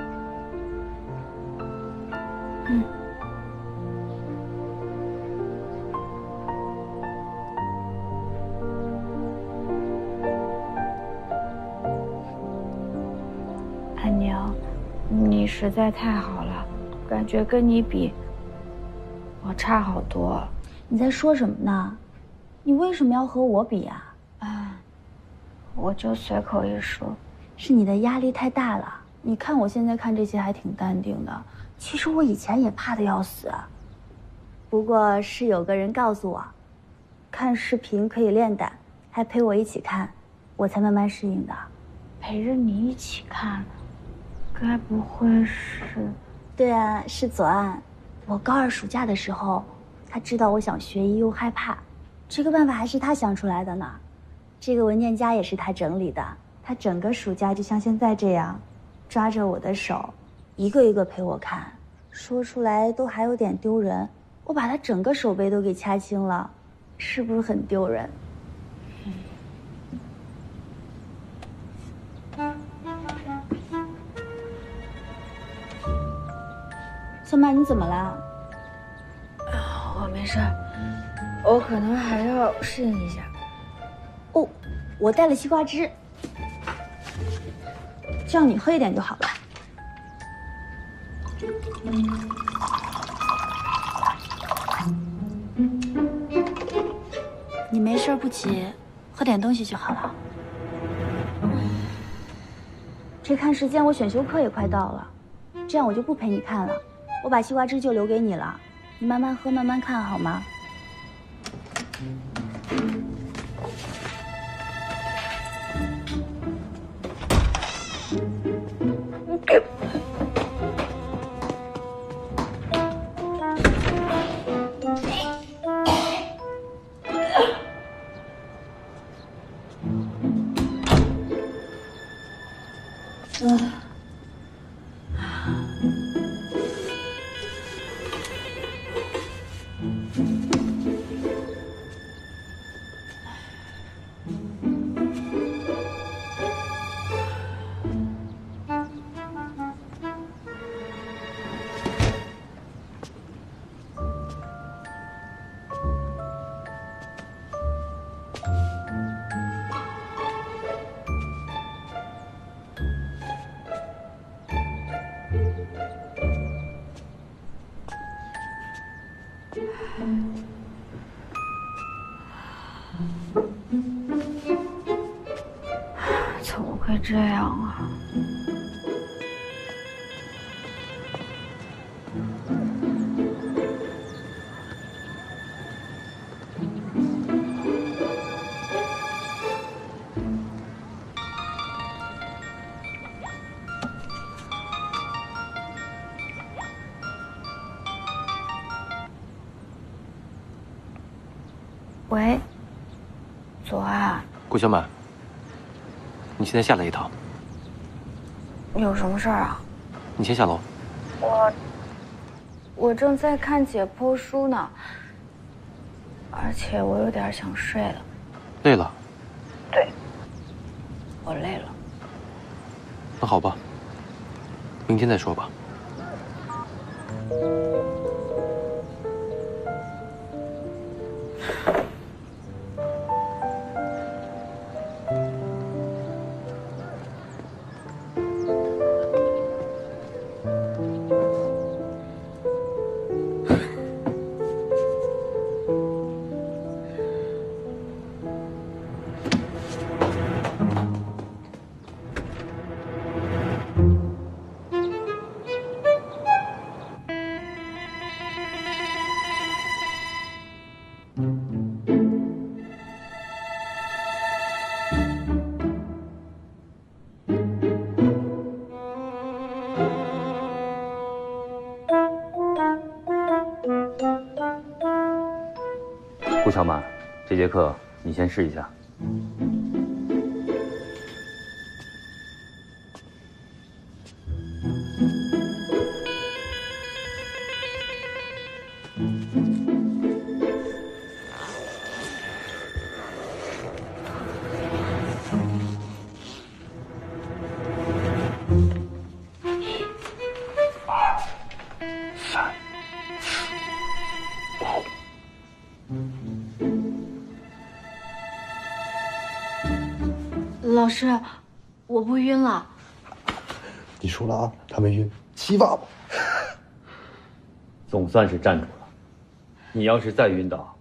安宁，你实在太好了，感觉跟你比，我差好多。 你在说什么呢？你为什么要和我比呀？ 我就随口一说。 是你的压力太大了。你看我现在看这些还挺淡定的，其实我以前也怕得要死。不过是有个人告诉我，看视频可以练胆，还陪我一起看，我才慢慢适应的。 陪着你一起看，该不会是…… 对啊，是左岸。我高2暑假的时候，他知道我想学医又害怕，这个办法还是他想出来的呢。这个文件夹也是他整理的，他整个暑假就像现在这样，抓着我的手，一个一个陪我看，说出来都还有点丢人。我把他整个手背都给掐青了，是不是很丢人？小满，你怎么了？ 我没事，我可能还要适应一下。 哦，我带了西瓜汁，这样你喝一点就好了。你没事不急，喝点东西就好了。这看时间，我选修课也快到了，这样我就不陪你看了，我把西瓜汁就留给你了，你慢慢喝，慢慢看好吗？ 怎么会这样啊？喂，左岸， 顾小满，你现在下来一趟。 有什么事儿啊？ 你先下楼。 我正在看解剖书呢，而且我有点想睡了。 累了？ 对，我累了。 那好吧，明天再说吧。 顾小满，这节课你先试一下。 老师，我不晕了。 你输了啊，他没晕，7把吧。 总算是站住了。你要是再晕倒，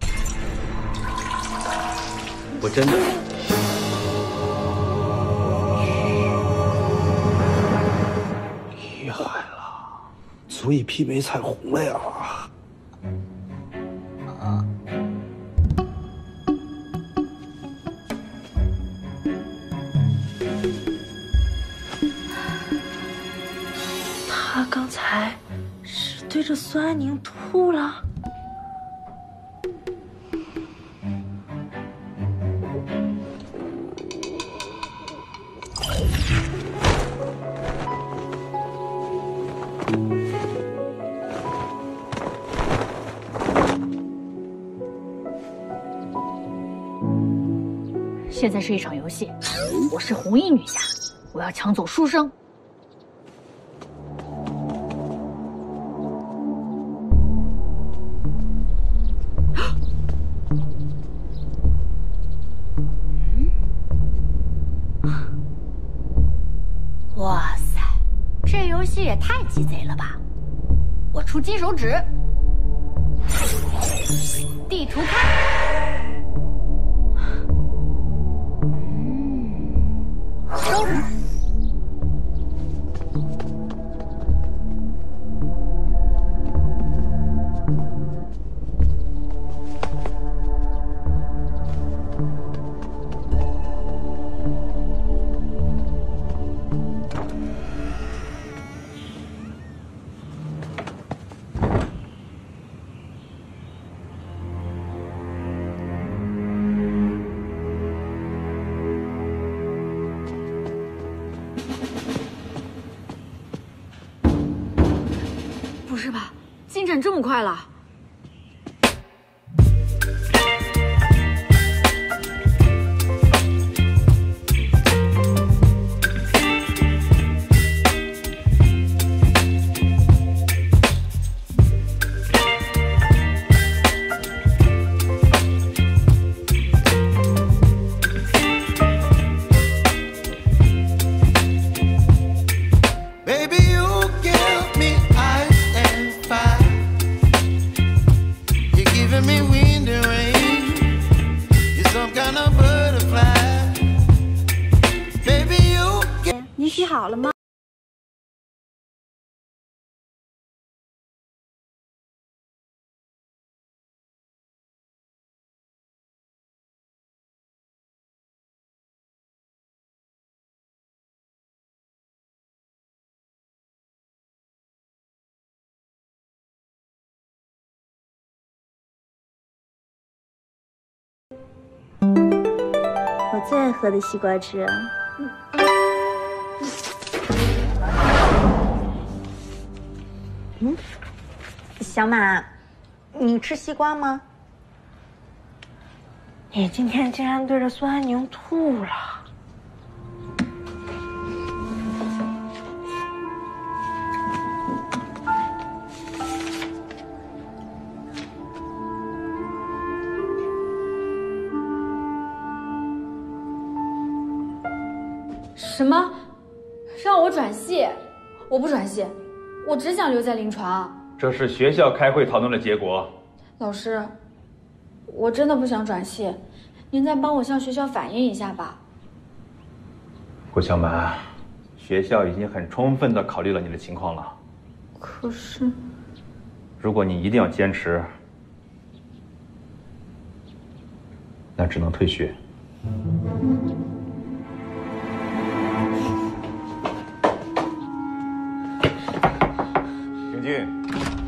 我真的…… 厉害了，足以媲美彩虹了呀！ 他刚才是对着孙安宁吐了。 现在是一场游戏，我是红衣女侠，我要抢走书生。哇塞，这游戏也太鸡贼了吧！我出金手指，地图开。收拾。不是吧？进展这么快了？ 你洗好了吗？ 我最爱喝的西瓜汁。 小马，你吃西瓜吗？ 你今天竟然对着孙安宁吐了。 什么？让我转系？我不转系，我只想留在临床。 这是学校开会讨论的结果。 老师，我真的不想转系，您再帮我向学校反映一下吧。 顾小满，学校已经很充分地考虑了你的情况了。 可是， 如果你一定要坚持， 那只能退学。平静。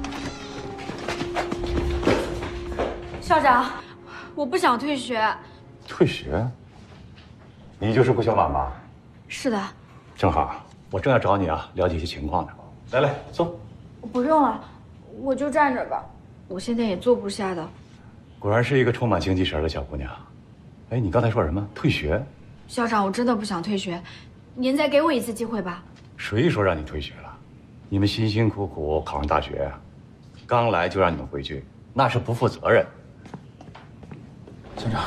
校长，我不想退学。 退学？你就是顾小满吧？ 是的。 正好，我正要找你啊，了解一些情况呢。来，坐。 不用了，我就站着吧。我现在也坐不下的。 果然是一个充满精气神的小姑娘。哎，你刚才说什么？退学？ 校长，我真的不想退学，您再给我一次机会吧。 谁说让你退学了？你们辛辛苦苦考上大学，刚来就让你们回去，那是不负责任。 校长，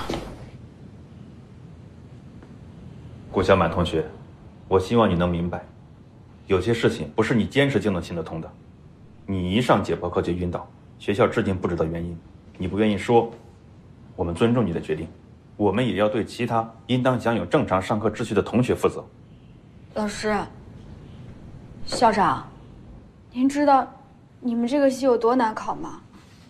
顾小满同学，我希望你能明白，有些事情不是你坚持就能行得通的。你一上解剖课就晕倒，学校至今不知道原因，你不愿意说，我们尊重你的决定，我们也要对其他应当享有正常上课秩序的同学负责。 老师，校长，您知道你们这个系有多难考吗？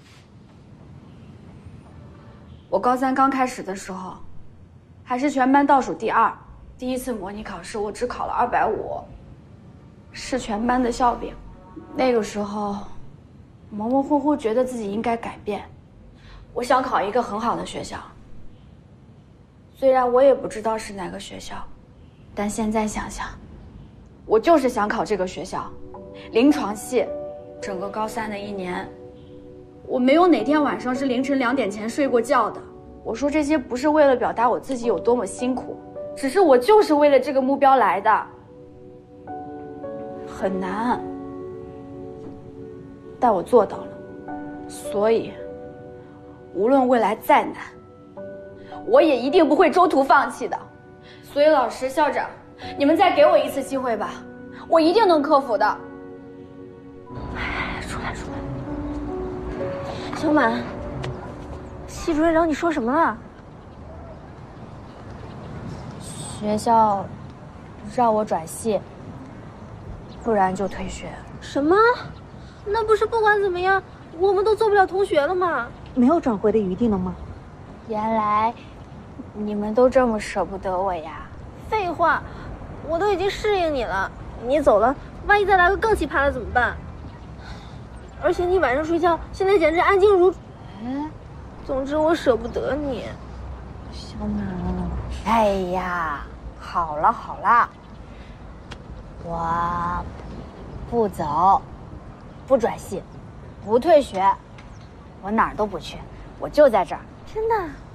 我高三刚开始的时候，还是全班倒数第2，第一次模拟考试我只考了250，是全班的笑柄。那个时候，模模糊糊觉得自己应该改变，我想考一个很好的学校。虽然我也不知道是哪个学校，但现在想想，我就是想考这个学校，临床系。整个高3的1年，我没有哪天晚上是凌晨2点前睡过觉的。我说这些不是为了表达我自己有多么辛苦，只是我就是为了这个目标来的。很难，但我做到了。所以，无论未来再难，我也一定不会中途放弃的。所以老师、校长，你们再给我一次机会吧，我一定能克服的。 出来！小满，系主任找你说什么了？ 学校让我转系，不然就退学。 什么？那不是不管怎么样，我们都做不了同学了吗？ 没有转回的余地了吗？ 原来你们都这么舍不得我呀？ 废话，我都已经适应你了，你走了，万一再来个更奇葩的怎么办？而且你晚上睡觉现在简直安静如……总之我舍不得你， 小满。哎呀，好了，我不走，不转系，不退学，我哪儿都不去，我就在这儿。 真的？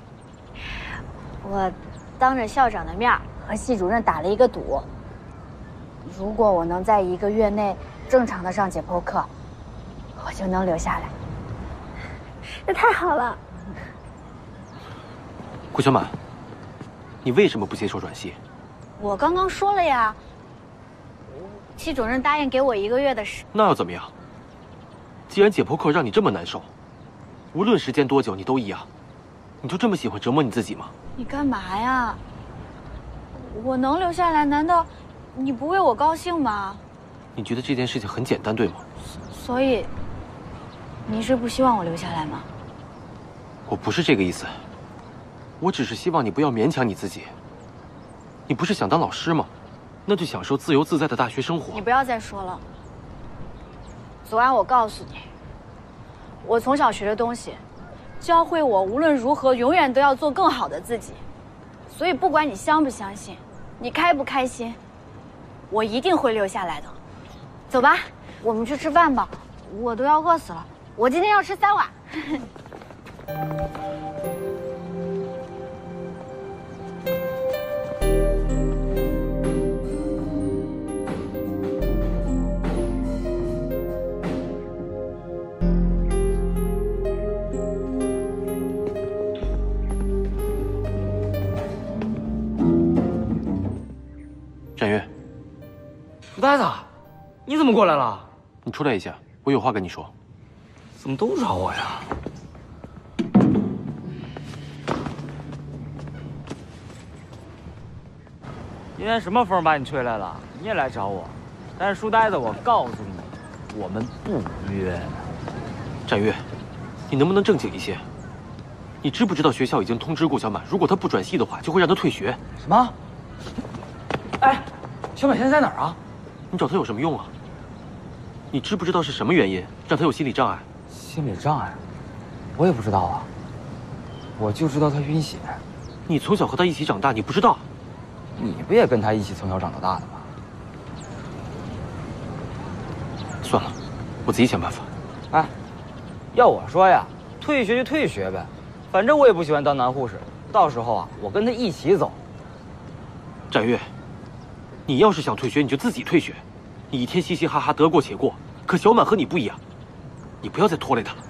我当着校长的面和系主任打了一个赌，如果我能在1个月内正常的上解剖课，我就能留下来。 那太好了。 顾小满，你为什么不接受转系？ 我刚刚说了呀，系主任答应给我1个月的时。 那又怎么样？既然解剖课让你这么难受，无论时间多久你都一样，你就这么喜欢折磨你自己吗？ 你干嘛呀？我能留下来，难道你不为我高兴吗？ 你觉得这件事情很简单，对吗？ 所以，你是不希望我留下来吗？ 我不是这个意思，我只是希望你不要勉强你自己。你不是想当老师吗？那就享受自由自在的大学生活。 你不要再说了。左安，我告诉你，我从小学的东西，教会我无论如何永远都要做更好的自己。所以不管你相不相信，你开不开心，我一定会留下来的。走吧，我们去吃饭吧，我都要饿死了。我今天要吃3碗。 展越， 书呆子，你怎么过来了？ 你出来一下，我有话跟你说。 怎么都找我呀？今天什么风把你吹来了？你也来找我？但是书呆子，我告诉你，我们不约。 展越，你能不能正经一些？ 你知不知道学校已经通知顾小满，如果他不转系的话，就会让他退学。 什么？哎，小满现在在哪儿啊？ 你找他有什么用啊？你知不知道是什么原因让他有心理障碍？ 心理障碍？我也不知道啊。我就知道他晕血。 你从小和他一起长大，你不知道？ 你不也跟他一起从小长到大的吗？ 算了，我自己想办法。 哎，要我说呀，退学就退学呗，反正我也不喜欢当男护士。到时候啊，我跟他一起走。 展越，你要是想退学，你就自己退学。你一天嘻嘻哈哈得过且过，可小满和你不一样，你不要再拖累他了。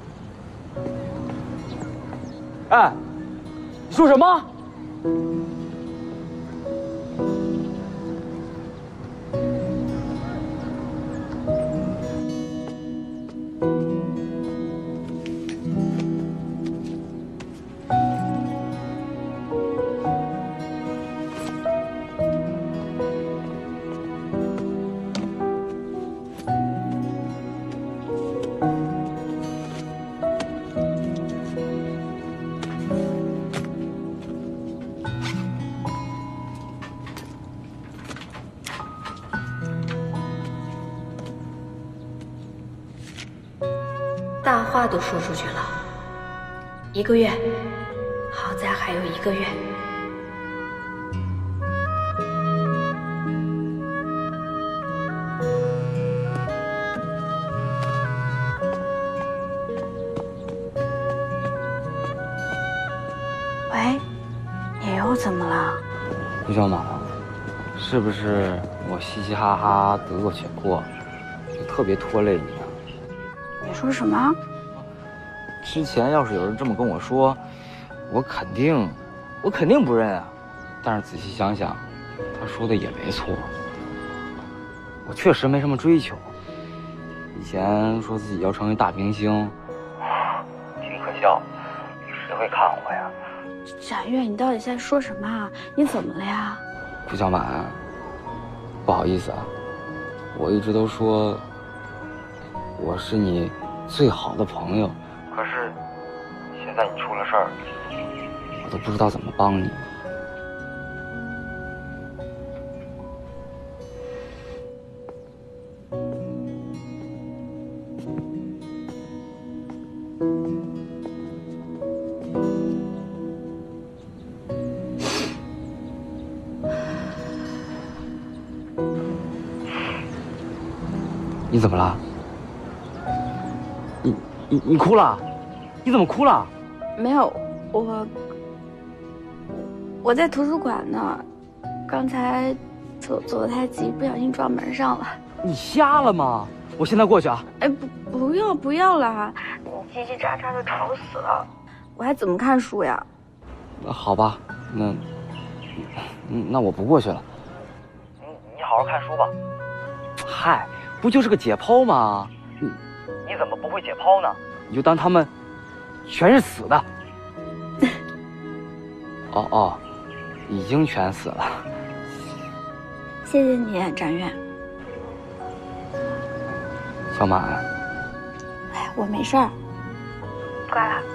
哎，你说什么？ 大话都说出去了，1个月，好在还有1个月。 喂，你又怎么了？ 顾小满，是不是我嘻嘻哈哈得过且过，就特别拖累你啊？ 你说什么？ 之前要是有人这么跟我说，我肯定不认啊。但是仔细想想，他说的也没错。我确实没什么追求。以前说自己要成为大明星，挺可笑，谁会看我呀？ 展越，你到底在说什么啊？你怎么了呀？ 顾小满，不好意思啊，我一直都说我是你最好的朋友，可是现在你出了事儿，我都不知道怎么帮你。你怎么了？你哭了？你怎么哭了？ 没有，我在图书馆呢，刚才走得太急，不小心撞门上了。 你瞎了吗？我现在过去啊。 哎，不要啦！你叽叽喳喳的吵死了，我还怎么看书呀？ 好吧，那我不过去了。你好好看书吧。嗨，不就是个解剖吗？你怎么不会解剖呢？你就当他们全是死的。哦，已经全死了。 谢谢你，展越。 小满， 哎，我没事儿，乖了。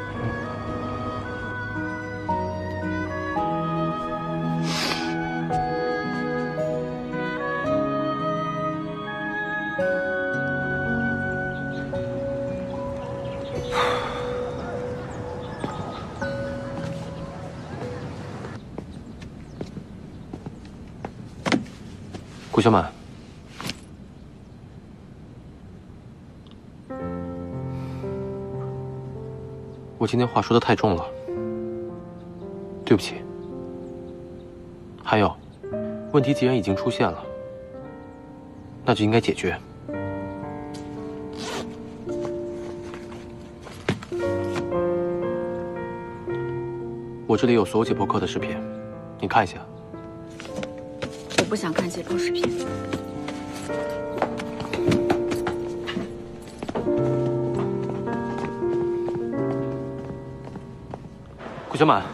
顾小满，我今天话说的太重了，对不起。还有，问题既然已经出现了，那就应该解决。我这里有所有解剖课的视频，你看一下。 我不想看解剖视频。 顾小满，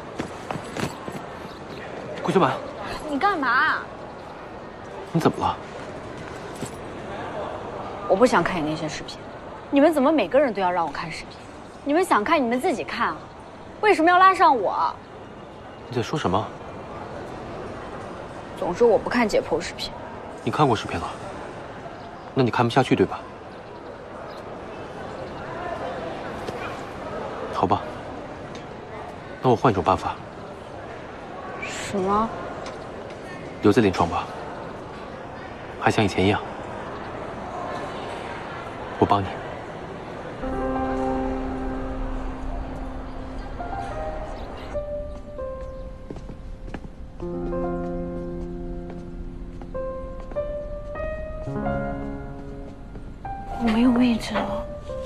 顾小满， 你干嘛？ 你怎么了？ 我不想看你那些视频。你们怎么每个人都要让我看视频？你们想看你们自己看啊， 为什么要拉上我？ 你在说什么？ 总之我不看解剖视频。 你看过视频了？那你看不下去对吧？好吧，那我换一种办法。 什么？ 留在临床吧，还像以前一样，我帮你。 我没有位置了。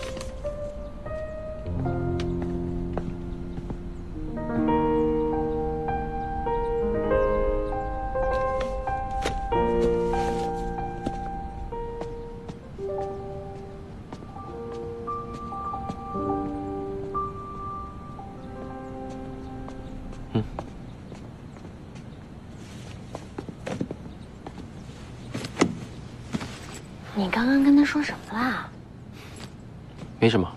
你刚刚跟他说什么啦？ 没什么。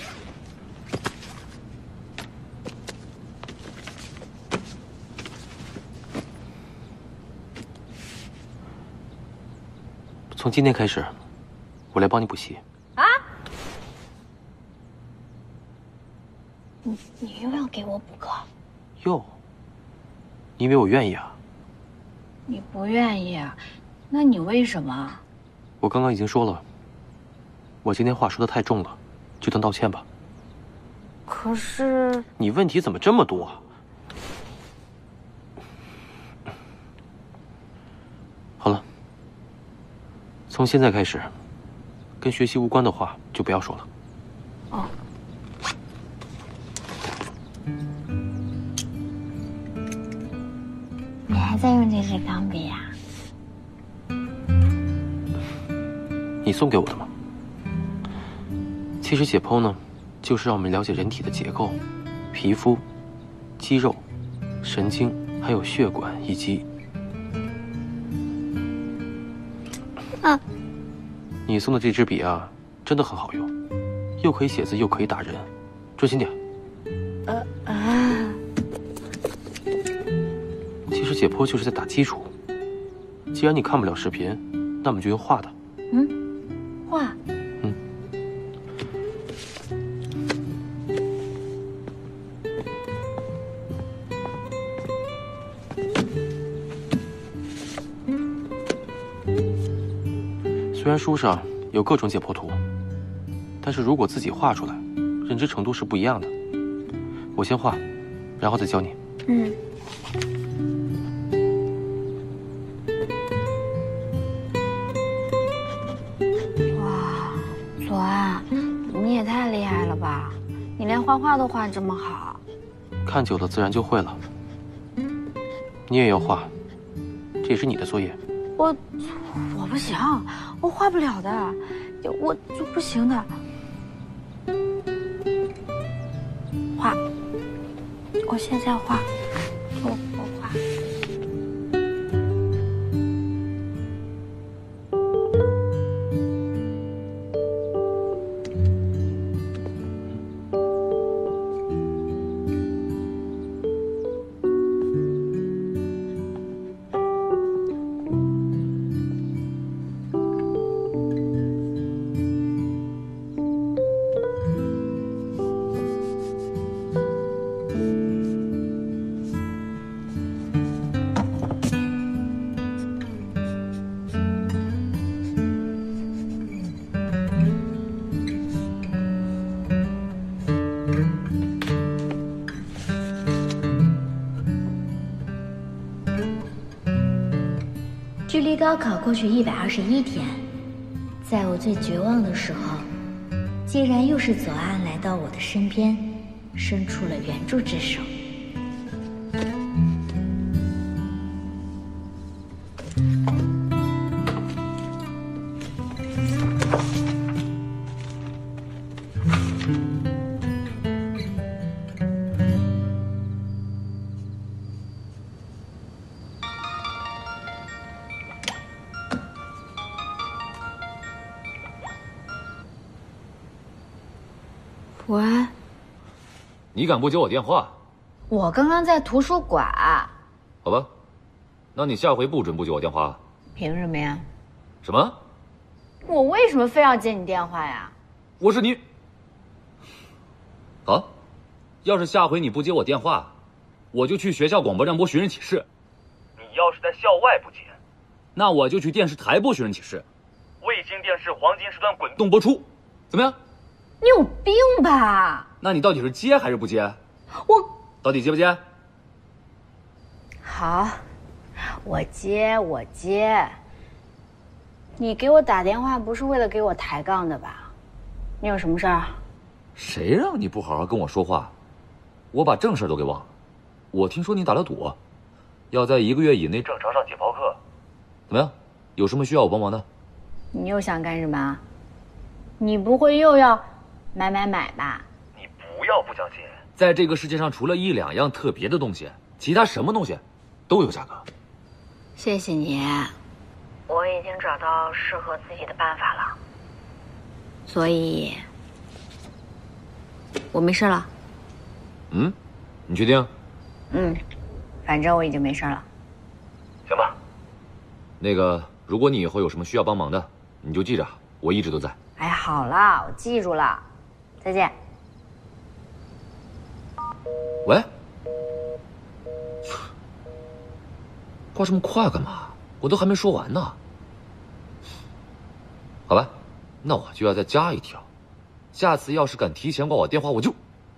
从今天开始，我来帮你补习。 啊？你又要给我补课？ 哟，你以为我愿意啊？ 你不愿意啊？那你为什么？ 我刚刚已经说了，我今天话说的太重了，就当道歉吧。 可是你问题怎么这么多啊？好了，从现在开始，跟学习无关的话就不要说了。 哦。你还在用这支钢笔啊？ 你送给我的吗？其实解剖呢，就是让我们了解人体的结构、皮肤、肌肉、神经，还有血管以及…… 啊！ 你送的这支笔啊，真的很好用，又可以写字，又可以打人，专心点。其实解剖就是在打基础。既然你看不了视频，那我们就用画的。 画。 虽然书上有各种解剖图，但是如果自己画出来，认知程度是不一样的。我先画，然后再教你。 哇，左岸，你也太厉害了吧！你连画画都画这么好。 看久了自然就会了。你也要画，这也是你的作业。 我不行，我画不了的，我就不行的。画，我现在画，我画。 距离高考过去121天，在我最绝望的时候，竟然又是左岸来到我的身边，伸出了援助之手。 喂， 你敢不接我电话？ 我刚刚在图书馆。 好吧，那你下回不准不接我电话。 凭什么呀？ 什么？ 我为什么非要接你电话呀？ 我是你。好，要是下回你不接我电话，我就去学校广播站播寻人启事。你要是在校外不接，那我就去电视台播寻人启事，卫星电视黄金时段滚动播出，怎么样？ 你有病吧？ 那你到底是接还是不接？ 我到底接不接？ 好，我接。你给我打电话不是为了给我抬杠的吧？你有什么事儿？ 谁让你不好好跟我说话？我把正事都给忘了。我听说你打了赌，要在1个月以内正常上解剖课，怎么样？有什么需要我帮忙的？ 你又想干什么？你不会又要买吧？ 你不要不相信，在这个世界上除了1、2样特别的东西，其他什么东西都有价格。 谢谢你，我已经找到适合自己的办法了，所以我没事了。 嗯，你确定？ 嗯，反正我已经没事了。 行吧。那个，如果你以后有什么需要帮忙的，你就记着，我一直都在。 哎，好了，我记住了。再见。 喂，挂这么快干嘛？我都还没说完呢。好吧，那我就要再加一条，下次要是敢提前挂我电话，我就……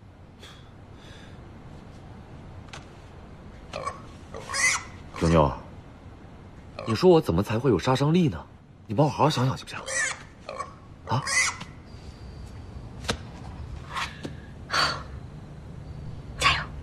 妞妞，你说我怎么才会有杀伤力呢？你帮我好好想想行不行？啊？ 加油！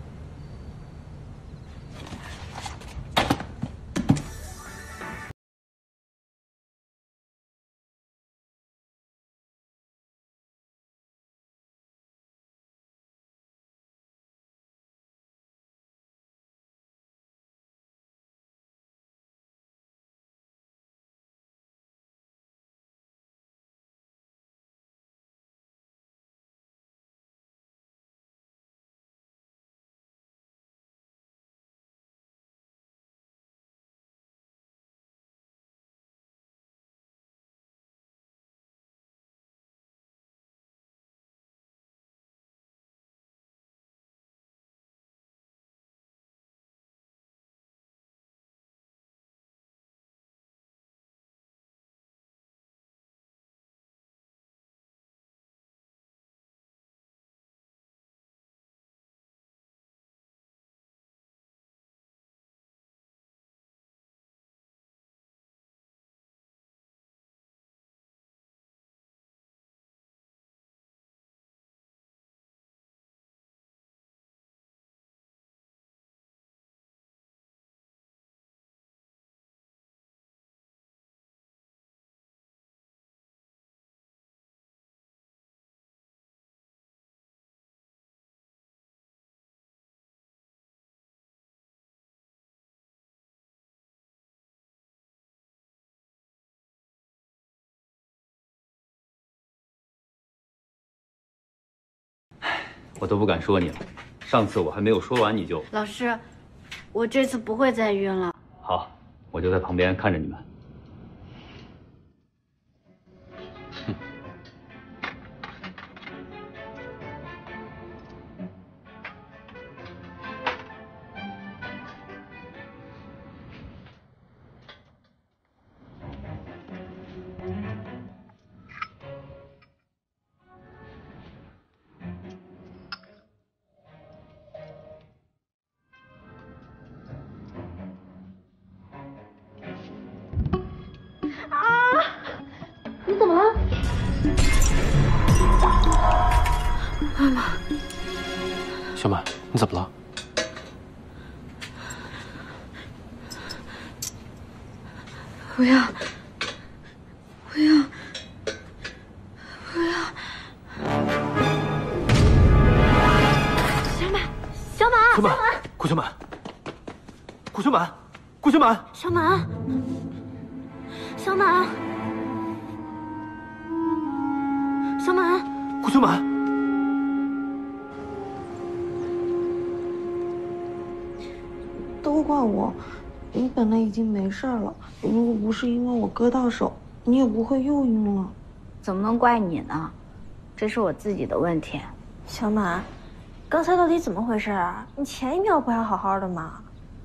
我都不敢说你了，上次我还没有说完你就…… 老师，我这次不会再晕了。 好，我就在旁边看着你们。 你怎么了？ 妈妈，小满，你怎么了？ 不要，不要，不要！ 小满，小满， 小满，顾小满，顾小满，顾小满， 小满，小满，小满， 顾小满， 都怪我。你本来已经没事了，如果不是因为我割到手，你也不会又晕了。 怎么能怪你呢？这是我自己的问题。 小马，刚才到底怎么回事啊？你前一秒不还好好的吗？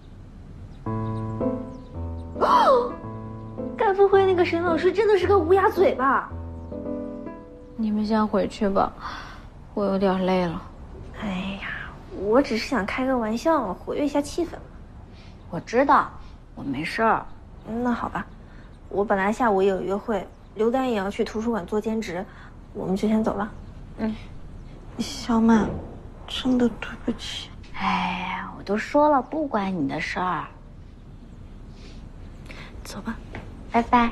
哦，该不会那个沈老师真的是个乌鸦嘴吧？ 你们先回去吧，我有点累了。 哎呀，我只是想开个玩笑，活跃一下气氛。 我知道，我没事儿。 那好吧，我本来下午也有约会，刘丹也要去图书馆做兼职，我们就先走了。 小马，真的对不起。 哎呀，我都说了不关你的事儿。 走吧， 拜拜。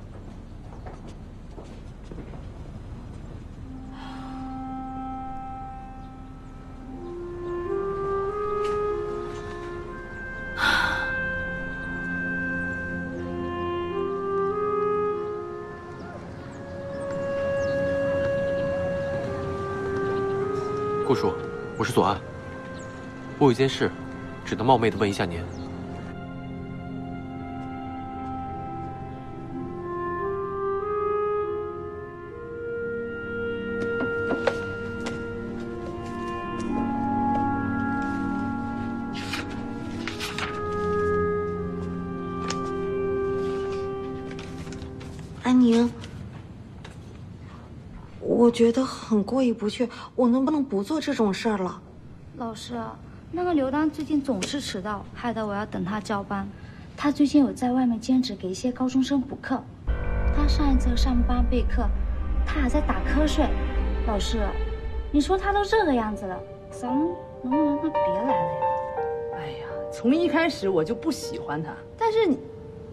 顾叔，我是左岸。我有一件事，只能冒昧的问一下您。 安宁，我觉得很过意不去，我能不能不做这种事儿了？ 老师，那个刘丹最近总是迟到，害得我要等他交班。他最近有在外面兼职给一些高中生补课。他上一次上班备课，他还在打瞌睡。老师，你说他都这个样子了，咱们能不能让他别来了呀？ 哎呀，从一开始我就不喜欢他，但是你。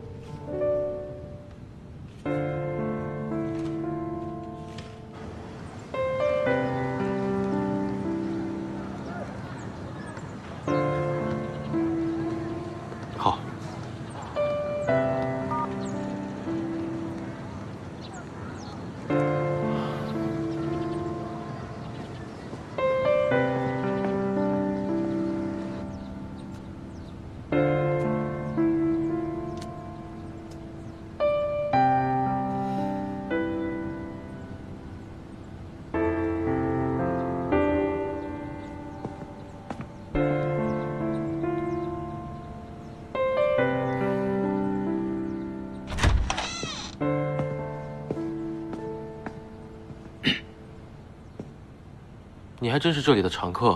好。你还真是这里的常客。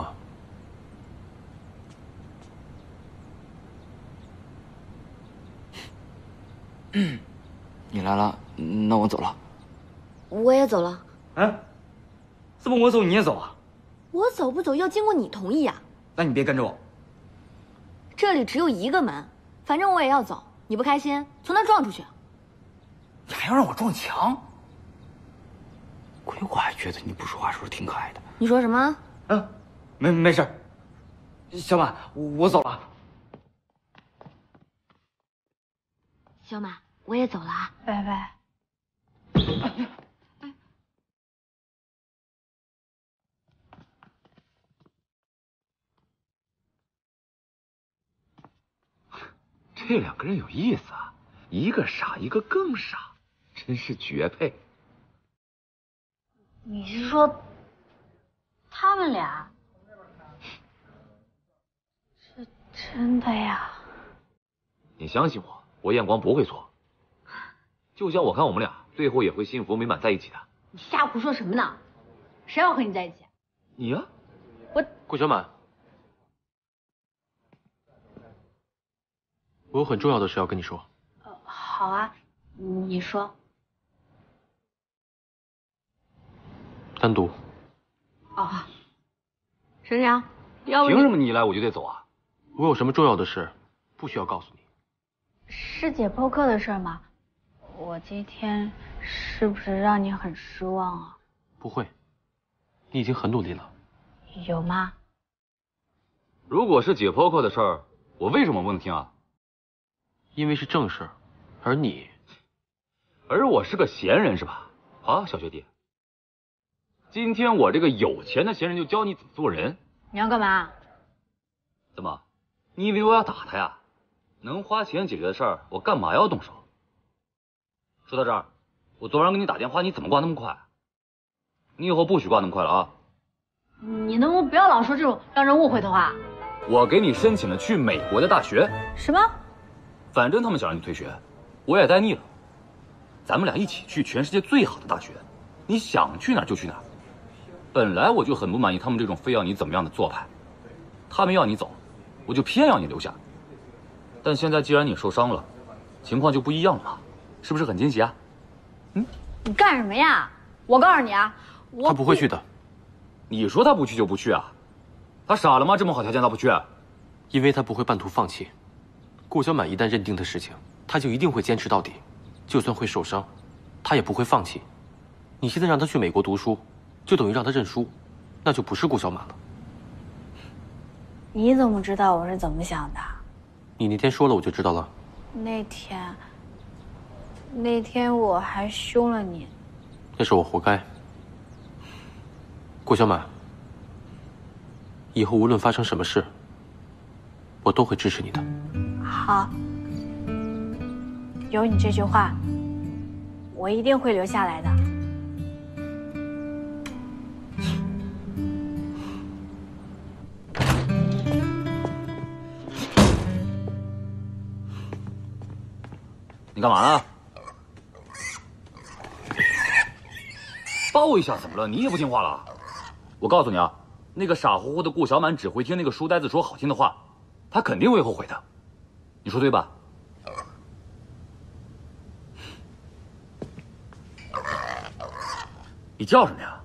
你来了，那我走了。 我也走了。 哎，这么我走你也走啊？ 我走不走要经过你同意啊。 那你别跟着我。 这里只有一个门，反正我也要走。你不开心，从那撞出去。 你还要让我撞墙？亏我还觉得你不说话时候挺可爱的。 你说什么？ 没事。小马，我走了。 小马，我也走了啊， 拜拜。 这两个人有意思啊，一个傻，一个更傻，真是绝配。 你是说他们俩？是真的呀？ 你相信我，我眼光不会错。就像我看我们俩最后也会幸福美满在一起的。 你瞎胡说什么呢？谁要和你在一起？ 你呀？ 顾小满，我有很重要的事要跟你说。 好啊，你说。 单独。 哦，沈阳，要不凭什么你一来我就得走啊？ 我有什么重要的事，不需要告诉你。 是解剖课的事吗？我今天是不是让你很失望啊？ 不会，你已经很努力了。 有吗？ 如果是解剖课的事儿，我为什么不能听啊？ 因为是正事，而我是个闲人是吧？好，小学弟，今天我这个有钱的闲人就教你怎么做人。 你要干嘛？ 怎么？你以为我要打他呀？ 能花钱解决的事儿，我干嘛要动手？说到这儿，我昨晚给你打电话，你怎么挂那么快？你以后不许挂那么快了啊！ 你能不能不要老说这种让人误会的话？ 我给你申请了去美国的大学。 什么？ 反正他们想让你退学，我也待腻了。咱们俩一起去全世界最好的大学，你想去哪儿就去哪儿。本来我就很不满意他们这种非要你怎么样的做派，他们要你走，我就偏要你留下。但现在既然你受伤了，情况就不一样了嘛，是不是很惊喜啊？ 你干什么呀？我告诉你啊， 他不会去的。 你说他不去就不去啊？他傻了吗？这么好条件他不去？ 因为他不会半途放弃。顾小满一旦认定的事情，他就一定会坚持到底，就算会受伤，他也不会放弃。你现在让他去美国读书，就等于让他认输，那就不是顾小满了。 你怎么知道我是怎么想的？ 你那天说了，我就知道了。 那天我还凶了你。 那是我活该。顾小满，以后无论发生什么事，我都会支持你的。 好，有你这句话，我一定会留下来的。 你干嘛呢？抱一下怎么了？你也不听话了？我告诉你啊，那个傻乎乎的顾小满只会听那个书呆子说好听的话，他肯定会后悔的。你说对吧？你叫什么呀？